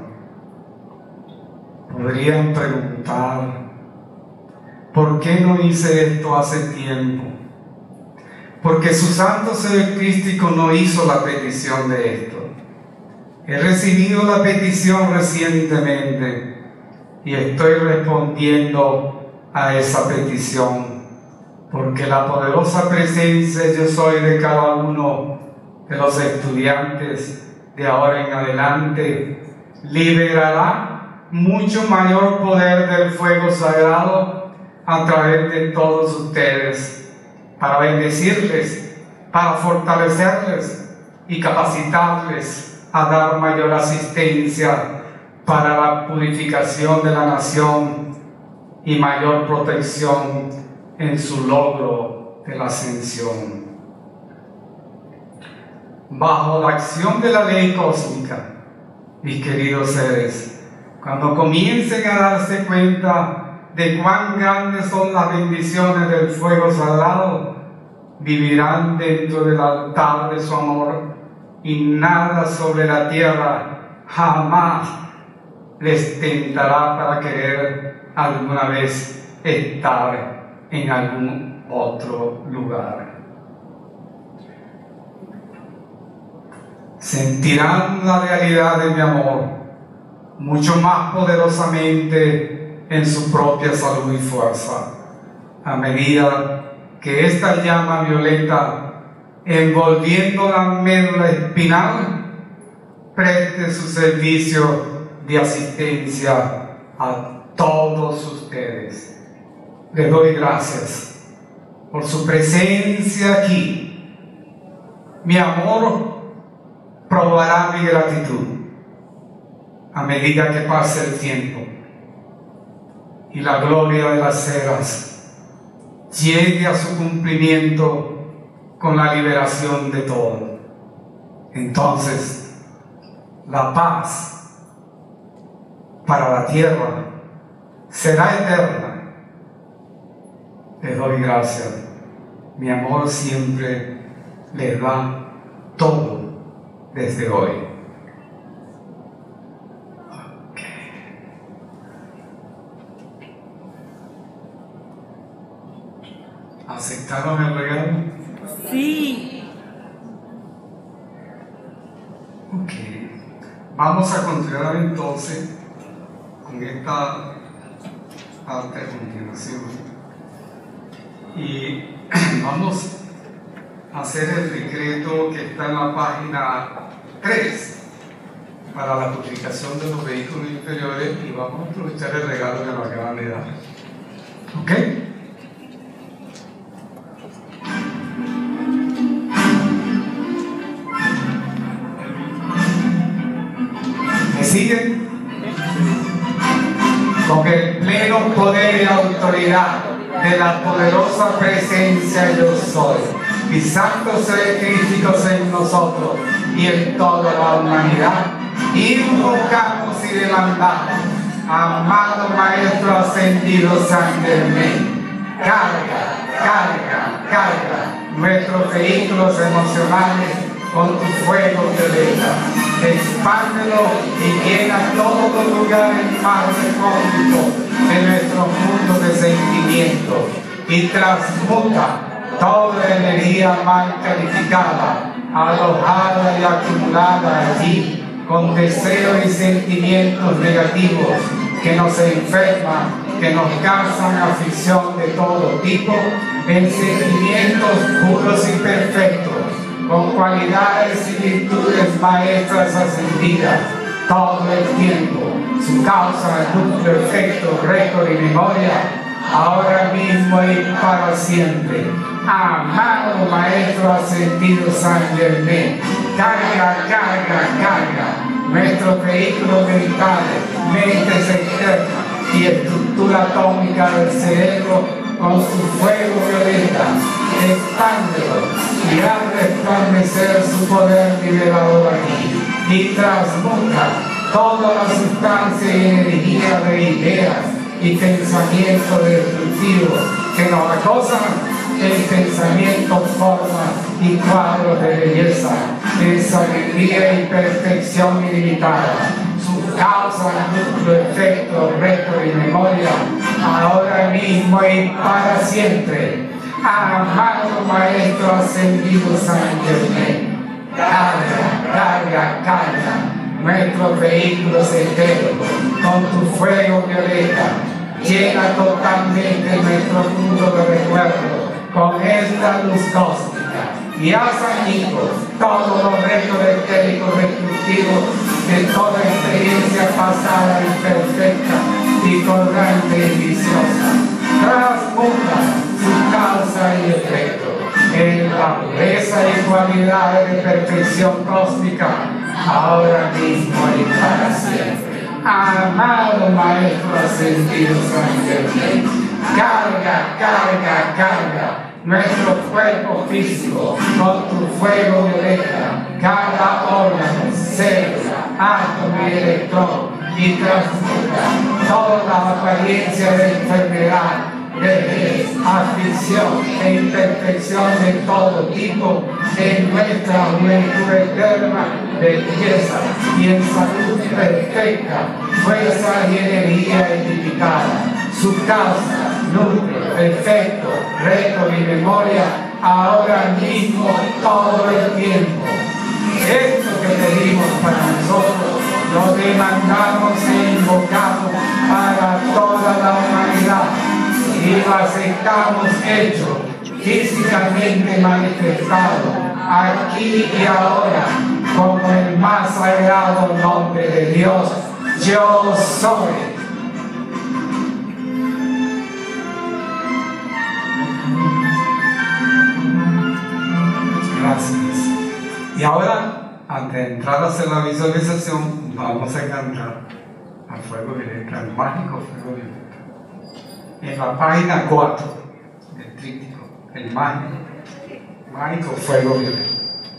Podrían preguntar, ¿por qué no hice esto hace tiempo? porque su santo ser crístico no hizo la petición de esto. He recibido la petición recientemente y estoy respondiendo a esa petición, porque la poderosa presencia yo soy de cada uno de los estudiantes de ahora en adelante liberará mucho mayor poder del fuego sagrado a través de todos ustedes, para bendecirles, para fortalecerles y capacitarles a dar mayor asistencia para la purificación de la nación y mayor protección en su logro de la ascensión. Bajo la acción de la ley cósmica, mis queridos seres, cuando comiencen a darse cuenta de cuán grandes son las bendiciones del fuego sagrado, vivirán dentro del altar de su amor y nada sobre la tierra jamás les tentará para querer alguna vez estar en algún otro lugar. Sentirán la realidad de mi amor mucho más poderosamente en su propia salud y fuerza, a medida que esta llama violeta, envolviendo la médula espinal, preste su servicio de asistencia a todos ustedes. Les doy gracias por su presencia aquí. Mi amor probará mi gratitud a medida que pase el tiempo y la gloria de las eras llegue a su cumplimiento con la liberación de todo. Entonces, la paz para la tierra será eterna. Les doy gracias. Mi amor siempre les da todo desde hoy. ¿Aceptaron el regalo? Sí. Ok. Vamos a continuar entonces con esta parte a continuación. Y vamos a hacer el decreto que está en la página tres para la purificación de los vehículos inferiores, y vamos a aprovechar el regalo que nos acaban de dar. ¿Ok? ¿Me siguen? Con el pleno poder y autoridad de la poderosa presencia yo soy, y santos seres crísticos en nosotros y en toda la humanidad, invocamos y demandamos, amado Maestro Ascendido San Germain, carga, carga, carga nuestros vehículos emocionales con tu fuego violeta, expándelo y llena todos los lugares más recónditos de nuestro mundo de sentimiento y transmuta toda energía mal calificada, alojada y acumulada allí con deseos y sentimientos negativos que nos enferman, que nos causan aflicción de todo tipo, en sentimientos puros y perfectos, con cualidades y virtudes maestras ascendidas todo el tiempo. Su causa, núcleo, efecto, récord y memoria, ahora mismo y para siempre. Amado Maestro Ascendido San Germain, carga, carga, carga nuestros vehículos mentales, mentes externas y estructura atómica del cerebro con su fuego violeta. Expándelo y haz resplandecer su poder liberador aquí, y transmuta toda la sustancia y energía de ideas y pensamientos destructivos que nos acosan en pensamientos, formas y cuadros de belleza, en sabiduría y perfección ilimitada. Su causa, núcleo, efecto, récord y memoria, ahora mismo y para siempre. Amado Maestro Ascendido San Germán, carga, carga, carga nuestros vehículos eternos con tu fuego violeta. Llena totalmente nuestro punto de recuerdo con esta luz cósmica y haz amigos todos los restos etéricos destructivos de toda experiencia pasada imperfecta, discordante y viciosa. Transmuta su causa y efecto en la pureza y cualidad de perfección cósmica, ahora mismo y para siempre. Amado Maestro Ascendido San Germán, carga, carga, carga nuestro cuerpo físico con tu fuego violeta, cada órgano, célula, átomo y electrón, y transmuta toda la apariencia de enfermedad, vejez, aflicción e imperfección de todo tipo en nuestra juventud eterna de belleza y en salud perfecta, fuerza y energía ilimitada. Su causa, núcleo, efecto, récord y memoria, ahora mismo todo el tiempo. Esto que pedimos para nosotros, lo demandamos e invocamos para toda la humanidad y lo aceptamos hecho, físicamente manifestado, aquí y ahora, como el más sagrado nombre de Dios, yo soy. Gracias. Y ahora, antes de entrar a hacer la visualización, vamos a cantar a fuego violeta, el mágico fuego violeta. En la página cuatro del tríptico, el mágico, mágico fuego violeta.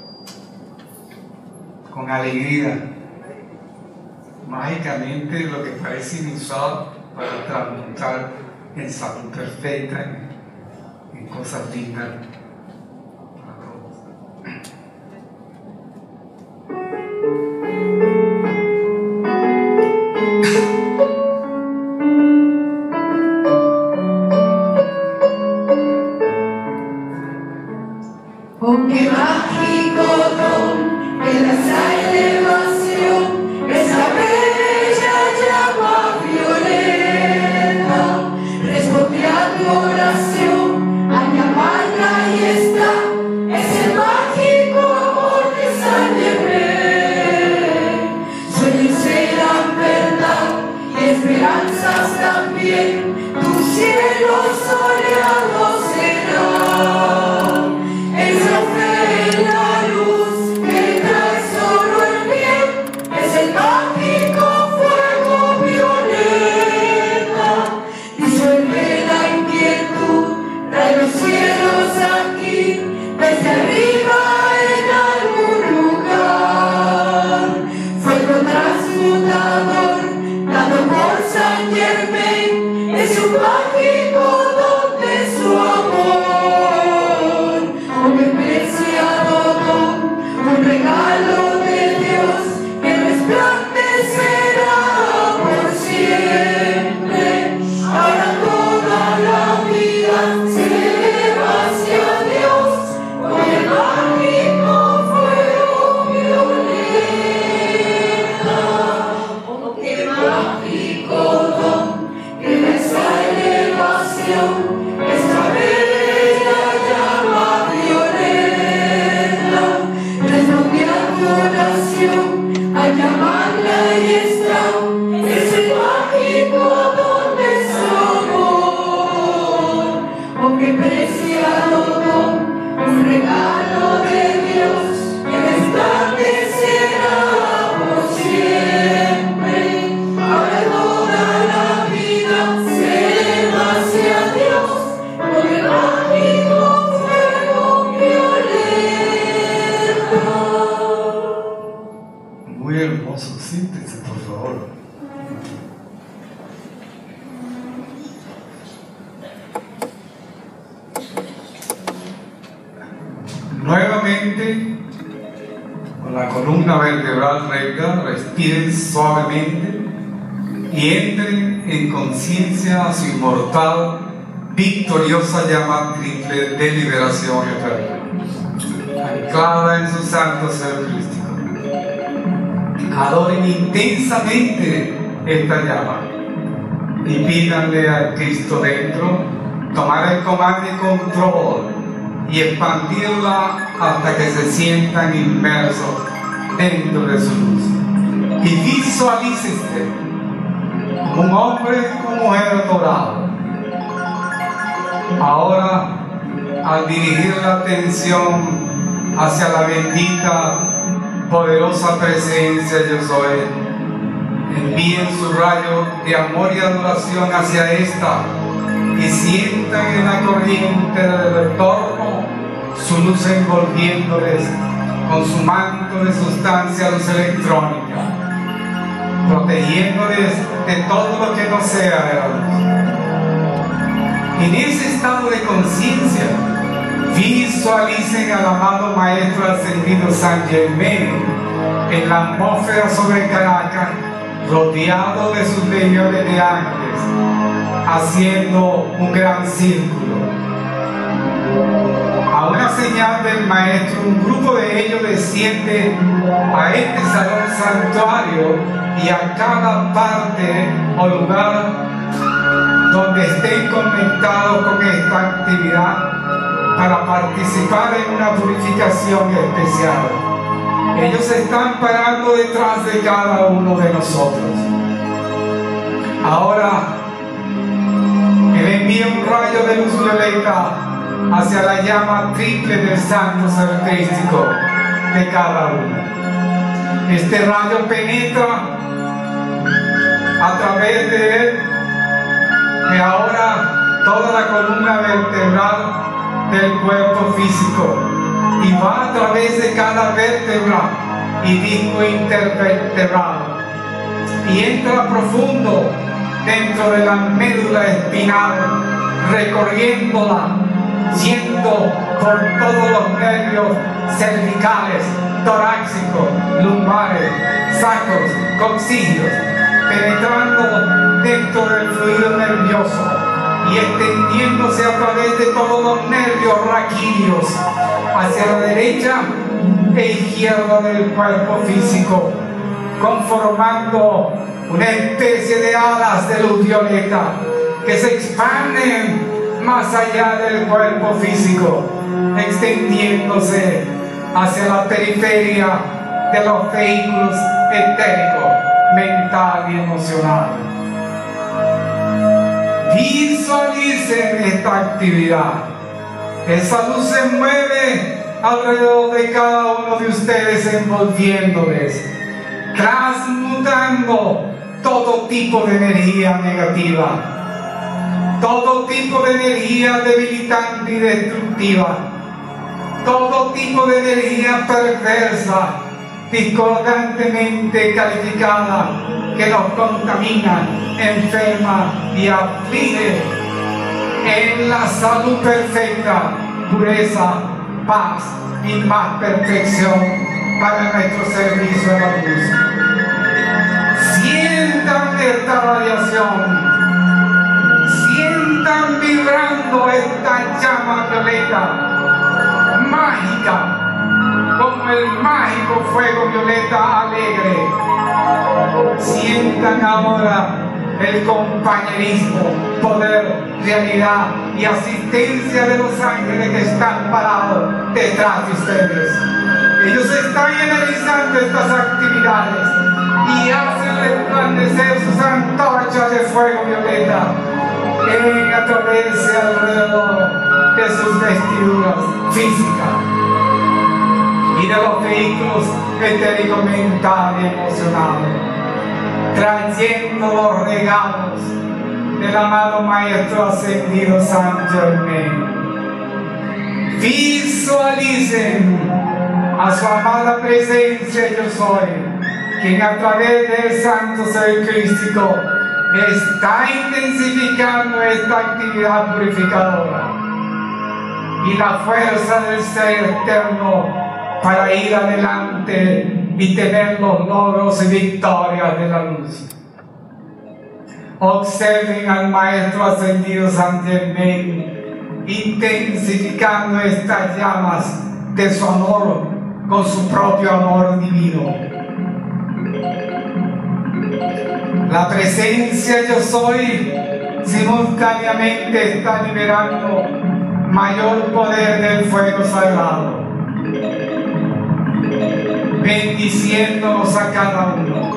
Con alegría, mágicamente lo que parece inusual para transmutar en salud perfecta, en, en cosas dignas. Oh, qué mágico don de la elevación, esa bella llama violeta, responde a tu oración, al llamarla y está, es el mágico amor de San Germán. Sueños serán verdad y esperanzas también, tu cielo soleado será. Desde arriba en algún lugar, fuego transmutador dado por San Germán, es un mágico don de su amor, un preciado don, un regalo de Dios que resplandecerá por siempre. Ahora toda la vida se eleva hacia Dios. El mágico fuego violeta, oh, qué mágico don que de esa elevación, esta bella llama violeta, responde a tu oración, al llamarla y está, es el mágico don de su amor, oh, qué preciado don, un regalo de Dios que resplandecerá por siempre. Ahora toda la vida se eleva hacia Dios con el mágico fuego violeta. Muy hermoso, siéntese por favor. Nuevamente, con la columna vertebral recta, respiren suavemente y entren en conciencia a su inmortal victoriosa llama triple de liberación eterna, anclada en su santo ser crístico. Adoren intensamente esta llama y pídanle al Cristo dentro tomar el comando y control y expandirla hasta que se sientan inmersos dentro de su luz. Y visualícense como un hombre o mujer dorado. Ahora, al dirigir la atención hacia la bendita, poderosa presencia yo soy, envíen su rayo de amor y adoración hacia esta y sientan en la corriente del retorno su luz envolviéndoles con su manto de sustancia luz electrónica, protegiéndoles de todo lo que no sea de la luz. En ese estado de conciencia, visualicen al amado Maestro Ascendido San Germain en la atmósfera sobre Caracas, rodeado de sus legiones de ángeles, haciendo un gran círculo. A una señal del Maestro, un grupo de ellos desciende a este salón santuario y a cada parte o lugar donde estén conectados con esta actividad para participar en una purificación especial. Ellos están parando detrás de cada uno de nosotros. Ahora, Él envía un rayo de luz violeta hacia la llama triple del santo ser crístico de cada uno. Este rayo penetra a través de él y ahora toda la columna vertebral del cuerpo físico y va a través de cada vértebra y disco intervertebral y entra profundo dentro de la médula espinal, recorriéndola, yendo por todos los nervios cervicales, torácicos, lumbares, sacros, coxillos, penetrando dentro del fluido nervioso y extendiéndose a través de todos los nervios raquídeos hacia la derecha e izquierda del cuerpo físico, conformando una especie de alas de luz violeta que se expanden más allá del cuerpo físico, extendiéndose hacia la periferia de los vehículos etéricos, mental y emocional. Visualicen esta actividad. Esa luz se mueve alrededor de cada uno de ustedes, envolviéndoles, transmutando todo tipo de energía negativa, todo tipo de energía debilitante y destructiva, todo tipo de energía perversa, discordantemente calificada, que nos contamina, enferma y aflige, en la salud perfecta, pureza, paz y más perfección para nuestro servicio a la luz. Sientan esta radiación, sientan vibrando esta llama violeta, mágica, como el mágico fuego violeta alegre. Sientan ahora el compañerismo, poder, realidad y asistencia de los ángeles que están parados detrás de ustedes. Ellos están analizando estas actividades y hacen resplandecer sus antorchas de fuego violeta en a través y alrededor de sus vestiduras físicas y de los vehículos etérico, mental y emocional, trayendo los regalos del amado Maestro Ascendido San Germain. Visualicen a su amada presencia yo soy, quien a través del santo ser crístico está intensificando esta actividad purificadora y la fuerza del ser eterno para ir adelante y tener los logros y victorias de la luz. Observen al Maestro Ascendido San Germain intensificando estas llamas de su amor con su propio amor divino. La presencia yo soy simultáneamente está liberando mayor poder del fuego sagrado, bendiciéndonos a cada uno,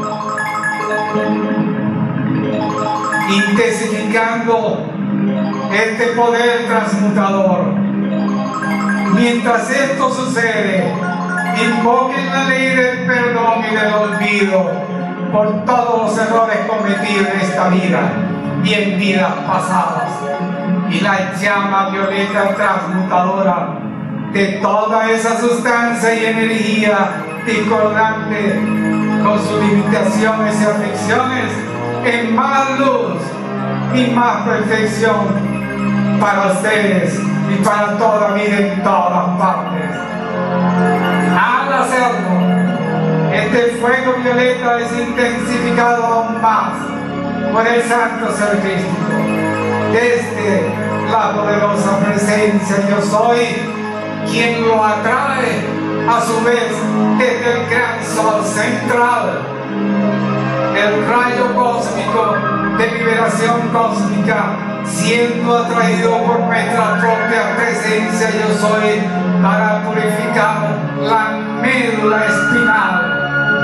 intensificando este poder transmutador. Mientras esto sucede, invoquen la ley del perdón y del olvido por todos los errores cometidos en esta vida y en vidas pasadas, y la llama violeta transmutadora de toda esa sustancia y energía discordante con sus limitaciones y aflicciones en más luz y más perfección para ustedes y para toda vida en todas partes. Al hacerlo, este fuego violeta es intensificado aún más por el Santo Ser Crístico, desde la poderosa presencia yo soy, quien lo atrae a su vez desde el gran sol central, el rayo cósmico de liberación cósmica, siendo atraído por nuestra propia presencia yo soy para purificar la médula espinal.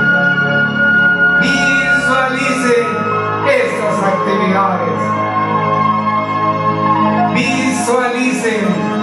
Visualicen estas actividades. Visualicen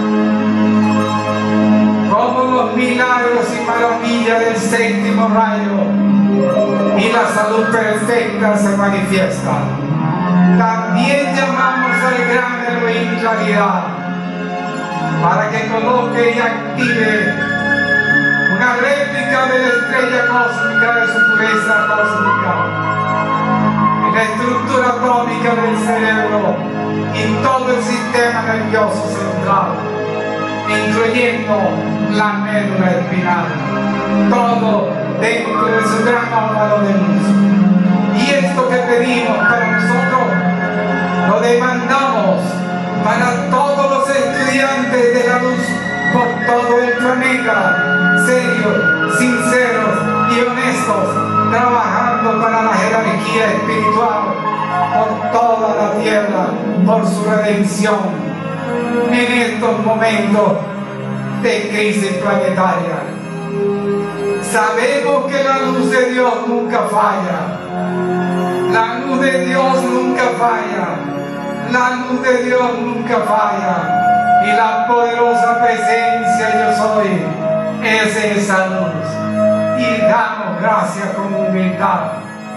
cómo los milagros y maravillas del séptimo rayo y la salud perfecta se manifiestan. También llamamos al gran Elohim Claridad para que coloque y active una réplica de la estrella cósmica de su pureza cósmica en la estructura atómica del cerebro y todo el sistema nervioso central, incluyendo la médula espinal, todo dentro de su gran óvalo de luz. Y esto que pedimos para nosotros lo demandamos para todos los estudiantes de la luz por todo el planeta, serios, sinceros y honestos, trabajando para la jerarquía espiritual por toda la tierra, por su redención en estos momentos de crisis planetaria. Sabemos que la luz de Dios nunca falla. La luz de Dios nunca falla. La luz de Dios nunca falla. Y la poderosa presencia yo soy es esa luz. Y damos gracias con humildad,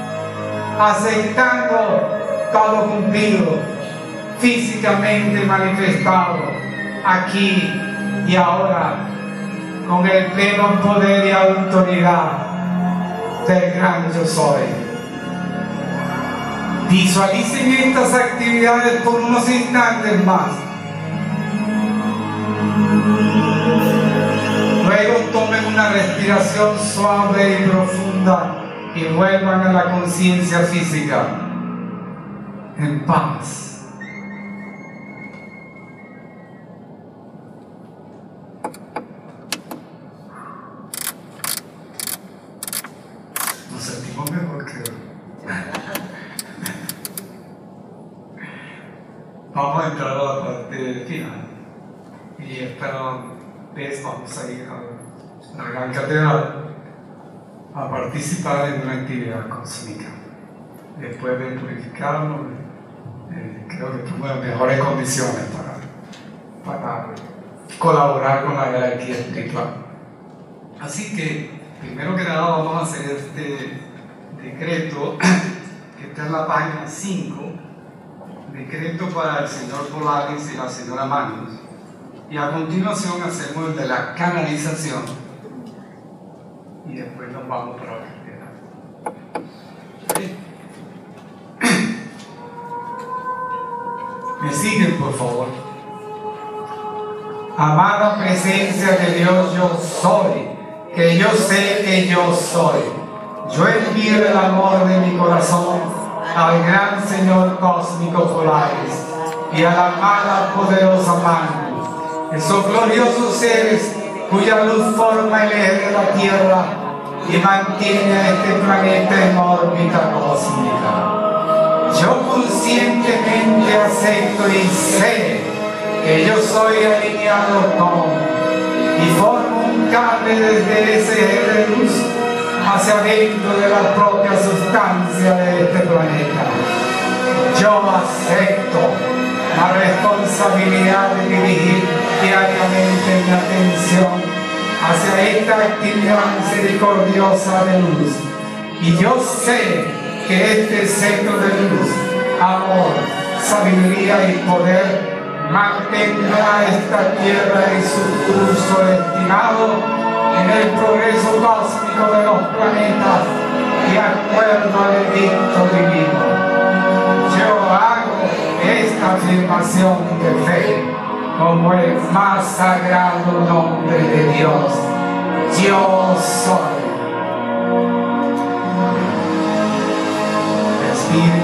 aceptando todo cumplido, físicamente manifestado aquí y ahora, con el pleno poder y autoridad del gran yo soy. Visualicen estas actividades por unos instantes más. Luego tomen una respiración suave y profunda y vuelvan a la conciencia física en paz. Nos sentimos mejor que... Vamos a entrar a la parte final y esta vez vamos a ir a la Gran Catedral a participar en una actividad cósmica. Después de purificarnos, eh, creo que estamos en mejores condiciones para, para colaborar con la jerarquía espiritual. Así que, primero que nada, vamos a hacer este decreto que está en la página cinco. Decreto para el señor Polaris y la señora Magnus, y a continuación hacemos el de la canalización y después nos vamos para la catedral. ¿Me siguen, por favor? Amada presencia de Dios, yo soy, que yo sé que yo soy. Yo envío el amor de mi corazón al gran Señor cósmico Polaris y a la mala poderosa mano, esos gloriosos seres cuya luz forma el eje de la Tierra y mantiene a este planeta en órbita cósmica. Yo conscientemente acepto y sé que yo soy alineado con y formo un cable desde ese eje de luz hacia adentro de la propia sustancia de este planeta. Yo acepto la responsabilidad de dirigir diariamente mi atención hacia esta actividad misericordiosa de luz. Y yo sé que este centro de luz, amor, sabiduría y poder mantendrá esta tierra en su curso destinado en el progreso cósmico de los planetas de acuerdo al edicto divino. Yo hago esta afirmación de fe como el más sagrado nombre de Dios. Yo soy. Respire.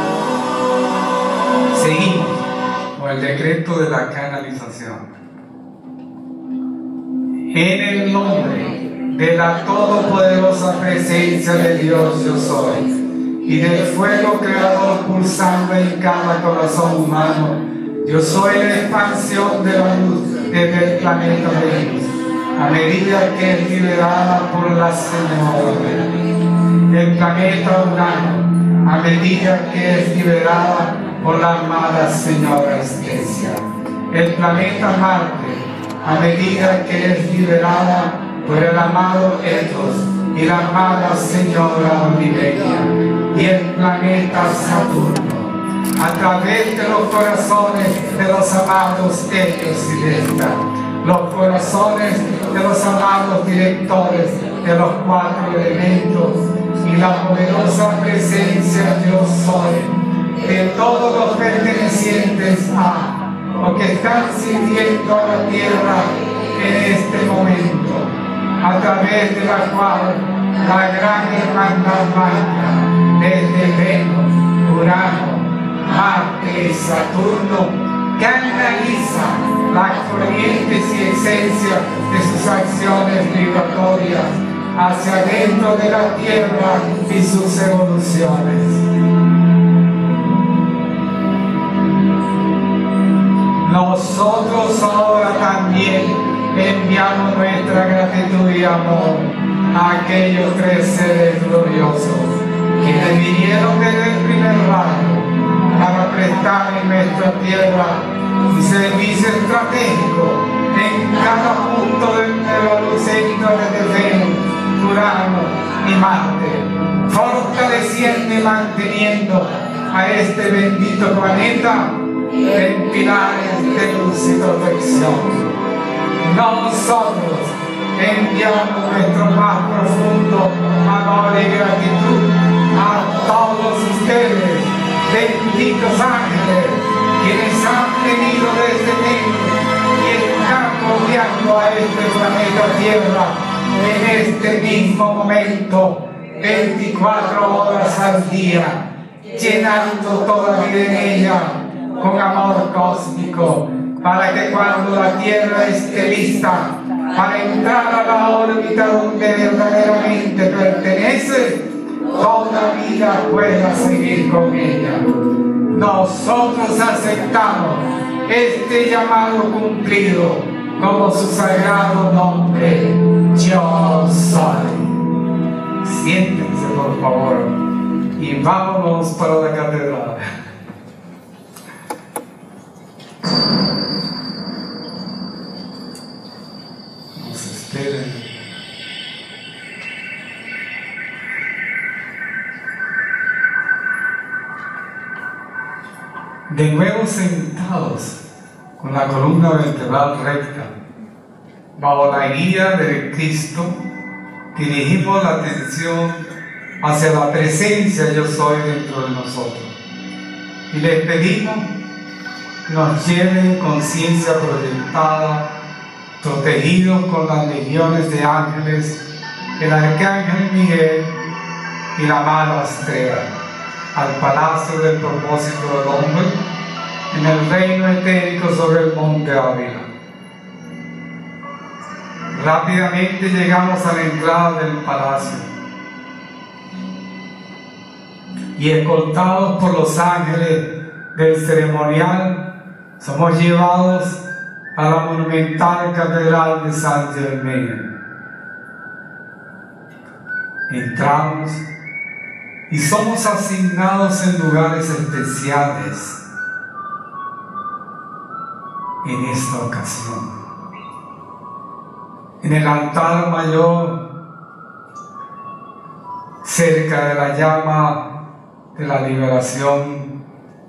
Seguimos con el decreto de la canalización. En el nombre de la todopoderosa presencia de Dios yo soy y del fuego creador pulsando en cada corazón humano, yo soy la expansión de la luz desde el planeta Venus, a medida que es liberada por la Señora. El planeta Urano, a medida que es liberada por la amada Señora Estesia. El planeta Marte, a medida que es liberada por el amado Etos y la amada Señora Olivella. Y el planeta Saturno, a través de los corazones de los amados Helios y Vesta, los corazones de los amados directores de los cuatro elementos y la poderosa presencia yo soy de todos los pertenecientes a o que están sirviendo a la tierra en este momento, a través de la cual la gran hermandad blanca desde Venus, Urano, Marte y Saturno canaliza las corrientes y esencias de sus acciones vibratorias hacia dentro de la tierra y sus evoluciones. Nosotros ahora también enviamos nuestra gratitud y amor a aquellos tres seres gloriosos que vinieron desde el primer rayo para prestar en nuestra tierra un servicio estratégico en cada punto de nuestro lucentro desde Venus, Urano y Marte, fortaleciendo y manteniendo a este bendito planeta en pilares de luz y protección. Nosotros enviamos nuestro más profundo amor y gratitud a todos ustedes, benditos ángeles, quienes han venido desde Venus y están rodeando a este planeta Tierra en este mismo momento, veinticuatro horas al día, llenando toda vida en ella con amor cósmico, para que cuando la Tierra esté lista para entrar a la órbita donde verdaderamente pertenece, toda vida pueda seguir con ella. Nosotros aceptamos este llamado cumplido como su sagrado nombre, yo soy. Siéntense por favor y vámonos para la catedral. Nos esperen. De nuevo sentados con la columna vertebral recta, bajo la guía del Cristo, dirigimos la atención hacia la presencia yo soy dentro de nosotros y les pedimos nos lleve en conciencia proyectada, protegidos con las legiones de ángeles, el arcángel Miguel y la amada Estrella, al palacio del propósito del hombre, en el reino etérico sobre el monte Ávila. Rápidamente llegamos a la entrada del palacio y, escoltados por los ángeles del ceremonial, somos llevados a la monumental catedral de Saint Germain. Entramos y somos asignados en lugares especiales en esta ocasión. En el altar mayor, cerca de la llama de la liberación,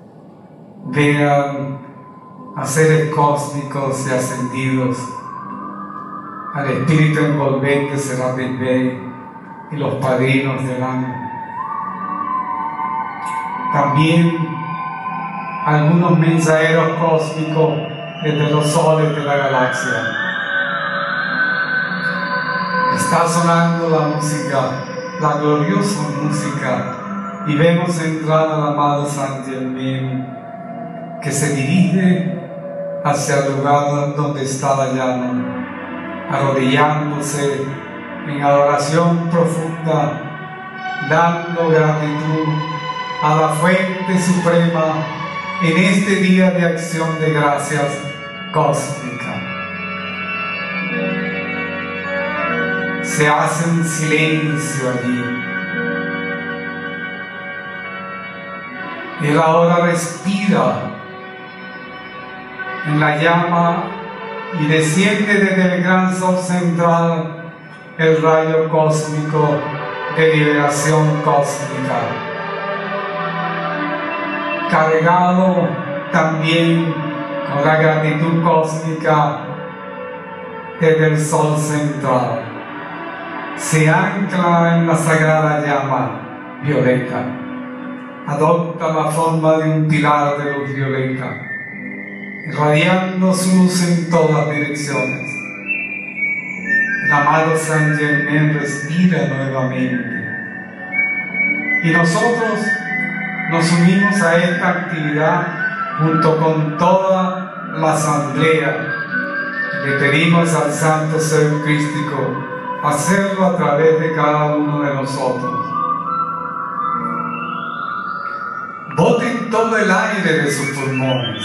vean a seres cósmicos y ascendidos, al espíritu envolvente Serapis Bey y los padrinos del año. También algunos mensajeros cósmicos desde los soles de la galaxia. Está sonando la música, la gloriosa música, y vemos entrar al amado Saint Germain, que se dirige hacia el lugar donde está la llama, arrodillándose en adoración profunda, dando gratitud a la fuente suprema en este día de acción de gracias cósmica. Se hace un silencio allí. Él ahora respira en la llama y desciende desde el gran sol central el rayo cósmico de liberación cósmica, cargado también con la gratitud cósmica desde el sol central. Se ancla en la sagrada llama violeta, adopta la forma de un pilar de luz violeta, irradiando su luz en todas direcciones. El amado Saint Germain respira nuevamente y nosotros nos unimos a esta actividad junto con toda la asamblea. Le pedimos al Santo Ser Crístico hacerlo a través de cada uno de nosotros. Boten todo el aire de sus pulmones.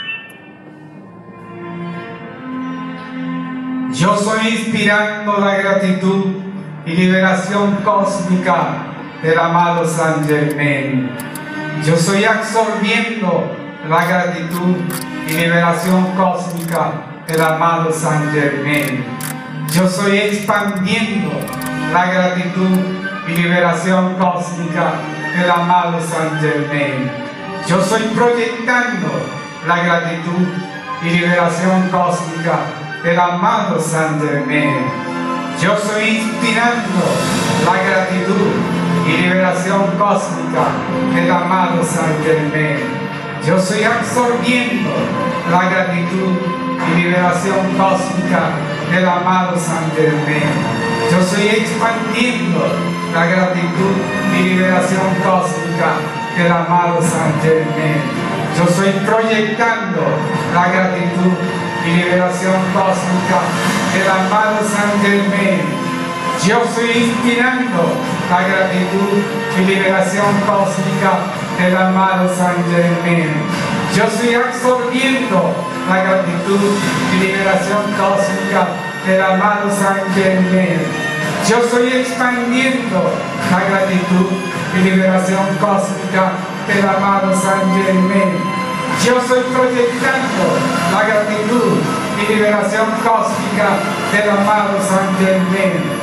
Yo soy inspirando la gratitud y liberación cósmica del amado Saint Germain. Yo soy absorbiendo la gratitud y liberación cósmica del amado Saint Germain. Yo soy expandiendo la gratitud y liberación cósmica del amado Saint Germain. Yo soy proyectando la gratitud y liberación cósmica del amado Saint Germain. Yo soy inspirando la gratitud y liberación cósmica del amado Saint Germain. Yo soy absorbiendo la gratitud y liberación cósmica del amado Saint Germain. Yo estoy expandiendo la gratitud y liberación cósmica del amado Saint Germain. Yo estoy proyectando la gratitud y liberación cósmica del amado Saint Germain. Yo estoy inspirando la gratitud y liberación cósmica del amado Saint Germain. Yo estoy absorbiendo la gratitud y liberación cósmica del amado Saint Germain. Yo estoy expandiendo la gratitud y liberación cósmica del amado Saint Germain. Yo estoy proyectando la gratitud y liberación cósmica del amado Saint Germain.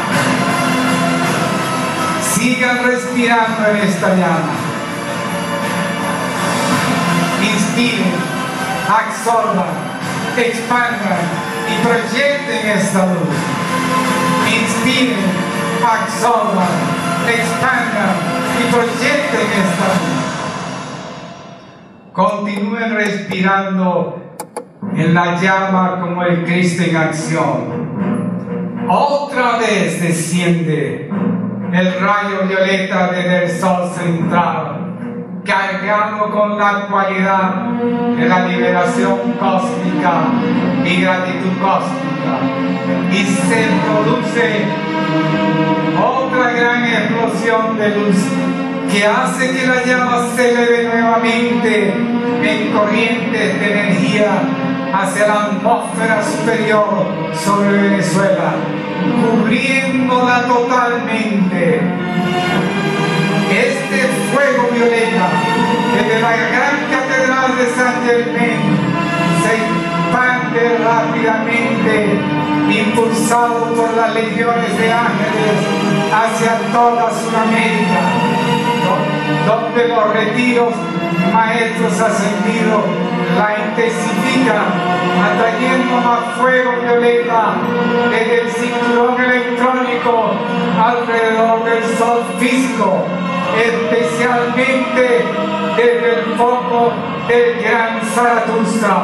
Sigan respirando en esta llama. Inspiren, absorban, expandan y proyecten esta luz. Inspiren, absorban, expandan y proyecten esta luz. Continúen respirando en la llama como el Cristo en acción. Otra vez desciende el rayo violeta desde el sol central cargado con la cualidad de la liberación cósmica y gratitud cósmica, y se produce otra gran explosión de luz que hace que la llama se eleve nuevamente en corrientes de energía hacia la atmósfera superior sobre Venezuela, cubriéndola totalmente. Este fuego violeta desde la gran catedral de San Germán se expande rápidamente, impulsado por las legiones de ángeles hacia toda Sudamérica, donde los retiros maestros ascendidos la intensifican, atrayendo más fuego violeta desde el cinturón electrónico alrededor del sol físico, especialmente desde el foco del gran Zaratustra,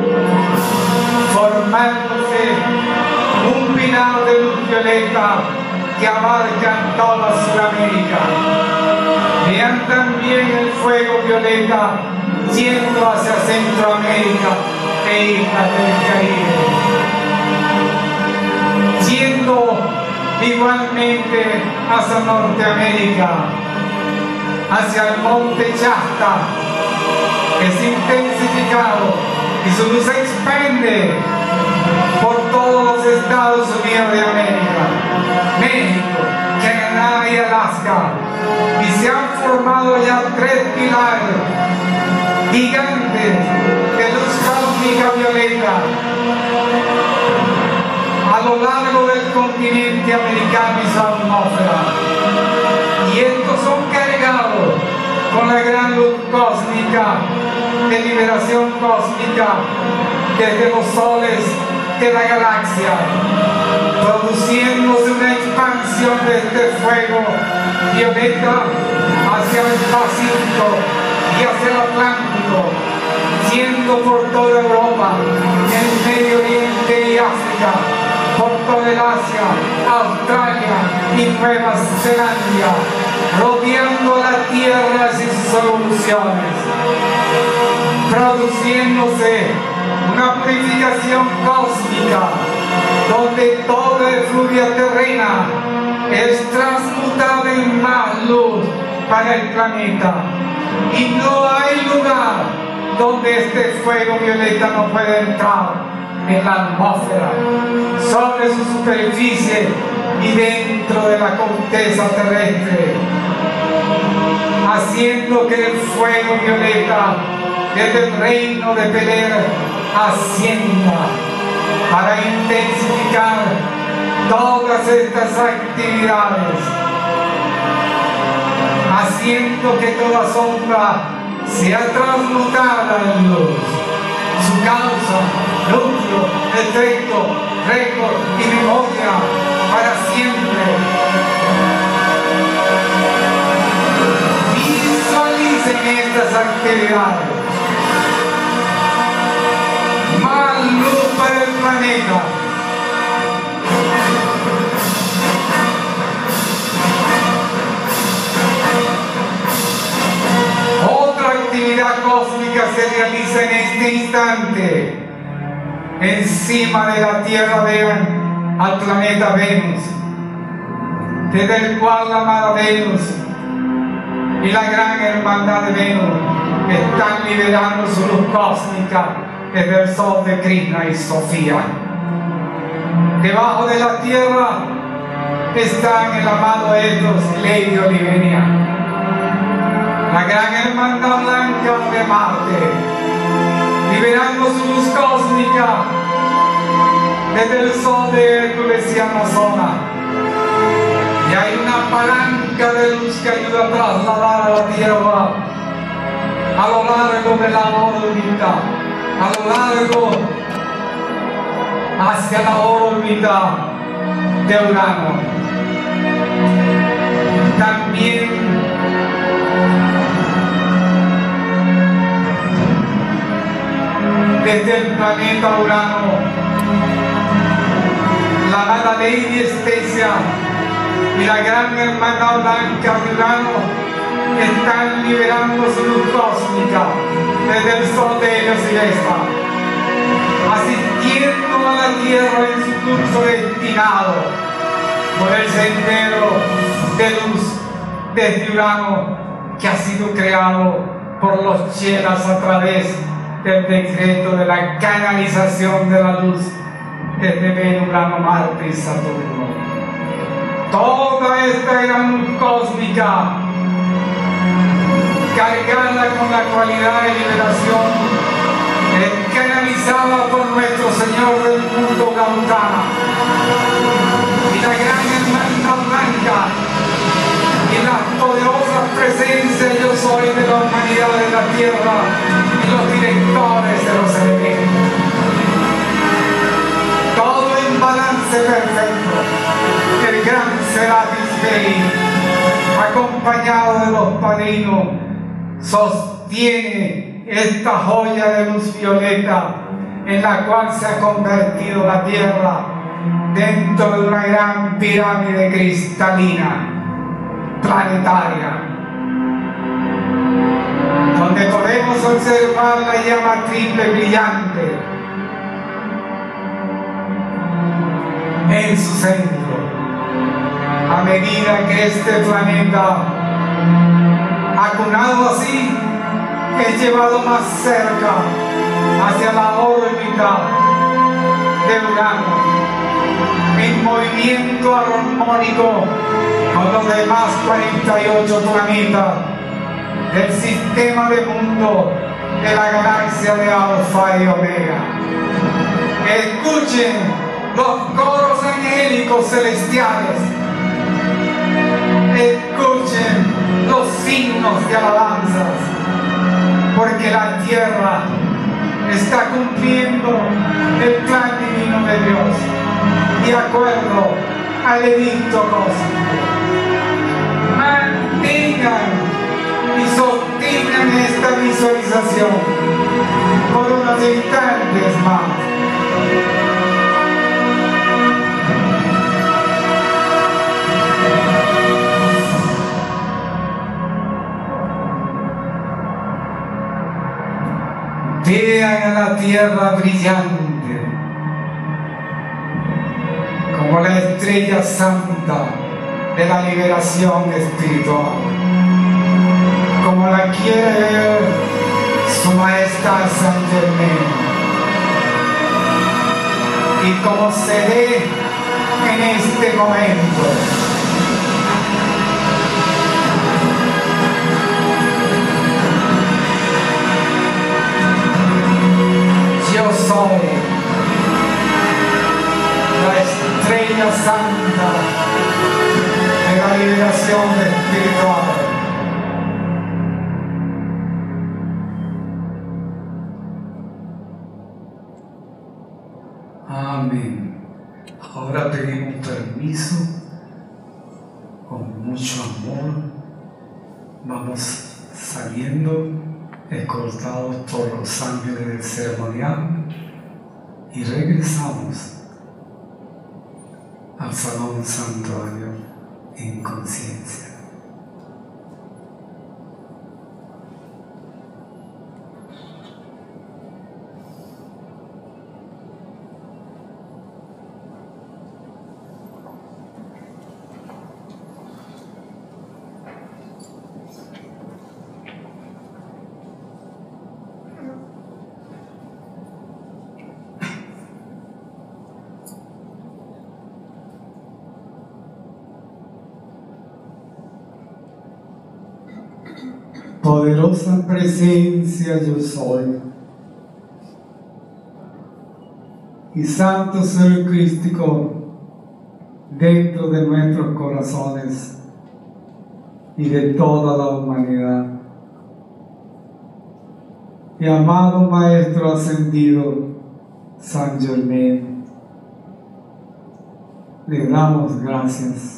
formándose un pilar de luz violeta que abarca toda Sudamérica. Vean también el fuego violeta yendo hacia Centroamérica e Islas del Caribe, yendo igualmente hacia Norteamérica, hacia el monte Shasta. Es intensificado y su luz se expande por todos los Estados Unidos de América, México, Canadá y Alaska, y se han formado ya tres pilares gigantes de luz cósmica violeta a lo largo del continente americano y su atmósfera, y estos son cargados con la gran luz cósmica de liberación cósmica desde los soles de la galaxia, produciéndose una expansión de este fuego violeta hacia el Pacífico y hacia el Atlántico, siendo por toda Europa, el Medio Oriente y África, por toda el Asia, Australia y Nueva Zelanda, rodeando la Tierra y sus evoluciones, produciéndose una purificación cósmica donde toda efluvia terrena es transmutada en más luz para el planeta, y no hay lugar donde este fuego violeta no pueda entrar en la atmósfera, sobre su superficie y dentro de la corteza terrestre, haciendo que el fuego violeta desde el reino de Peler ascienda para intensificar todas estas actividades, haciendo que toda sombra sea transmutada en luz. Su causa, núcleo, efecto, récord y memoria para siempre. Visualicen estas actividades. Más luz para el planeta. Otra actividad cósmica se realiza en este instante encima de la Tierra. Vean al planeta Venus, desde el cual la amada Venus y la gran hermandad de Venus están liberando su luz cósmica desde el sol de Krishna y Sofía. Debajo de la Tierra están el amado Etos y Lady Olivenia, la gran hermandad blanca de Marte, liberando su luz cósmica desde el sol de Hércules y Amazonas. Y hay una palanca de luz que ayuda a trasladar a la Tierra a lo largo de la órbita, a lo largo hacia la órbita de Urano. También desde el planeta Urano, la amada Lady Estesia y la gran hermana blanca de Urano están liberando su luz cósmica desde el sol de ellos y esta, asistiendo a la tierra en su curso destinado por el sendero de luz desde Urano, que ha sido creado por los chelas a través del decreto de la canalización de la luz desde Venus, Urano, Marte y Saturno. Toda esta gran luz cósmica, cargada con la cualidad de liberación, es canalizada por nuestro Señor del mundo, Gautama, y la gran hermandad blanca, y las poderosas presencias yo soy de la humanidad de la tierra, y los directores de los elementos. Todo en balance perfecto. El gran Serapis Bey, acompañado de los padrinos, sostiene esta joya de luz violeta en la cual se ha convertido la tierra dentro de una gran pirámide cristalina planetaria, donde podemos observar la llama triple brillante en su centro, a medida que este planeta, acunado así, es llevado más cerca hacia la órbita de Urano, en movimiento armónico con los demás cuarenta y ocho planetas del sistema de mundo de la galaxia de Alfa y Omega. Escuchen los coros angélicos celestiales, escuchen los signos de alabanzas, porque la tierra está cumpliendo el plan divino de Dios, de acuerdo al edicto cósmico. Mantengan y sostengan esta visualización por unos instantes más. Vean a la tierra brillante como la estrella santa de la liberación espiritual, como la quiere ver su majestad San Germain, y como se ve en este momento. Yo soy la estrella santa de la liberación espiritual. Amén. Ahora pedimos permiso, con mucho amor, vamos saliendo, escoltados por los ángeles del ceremonial, y regresamos al salón santuario en conciencia. Poderosa presencia yo soy, y santo ser crístico dentro de nuestros corazones y de toda la humanidad. Y amado Maestro ascendido San Germain, le damos gracias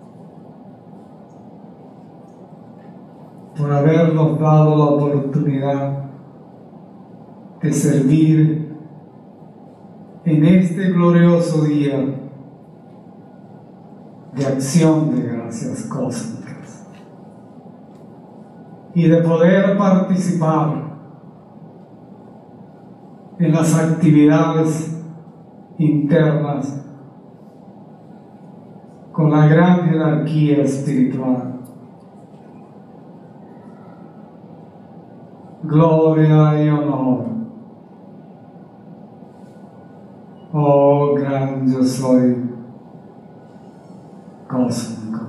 por habernos dado la oportunidad de servir en este glorioso día de acción de gracias cósmicas. y de poder participar en las actividades internas con la gran jerarquía espiritual. Gloria y honor, oh gran yo soy cósmico.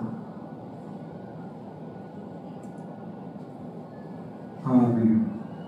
Amén.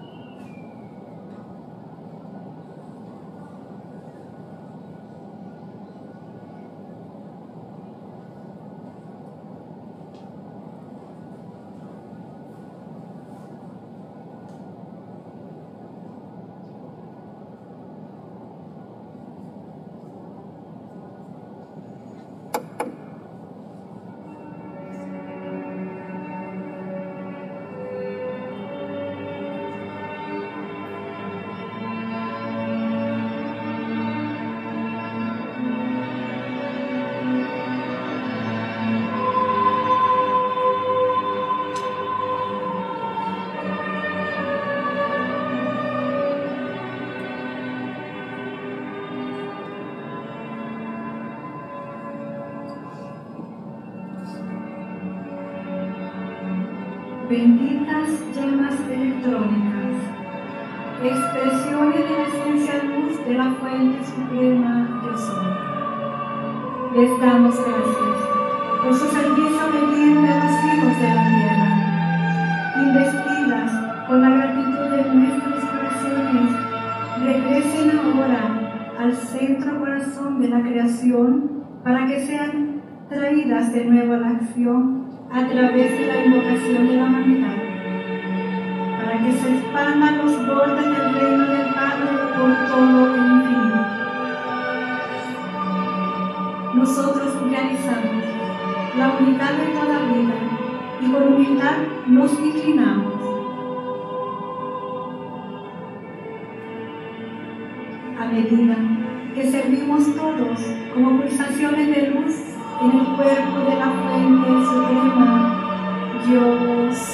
Benditas llamas electrónicas, expresiones de la esencia luz de la fuente suprema yo soy. Les damos gracias por su servicio obediente a los hijos de la tierra. Investidas con la gratitud de nuestros corazones, regresen ahora al centro corazón de la creación para que sean traídas de nuevo a la acción a través de la invocación de la humanidad, para que se expandan los bordes del reino del Padre por todo el infinito. Nosotros realizamos la unidad de toda vida y con humildad nos inclinamos. A medida que servimos todos como pulsaciones de luz en el cuerpo de la fuente suprema, yo soy.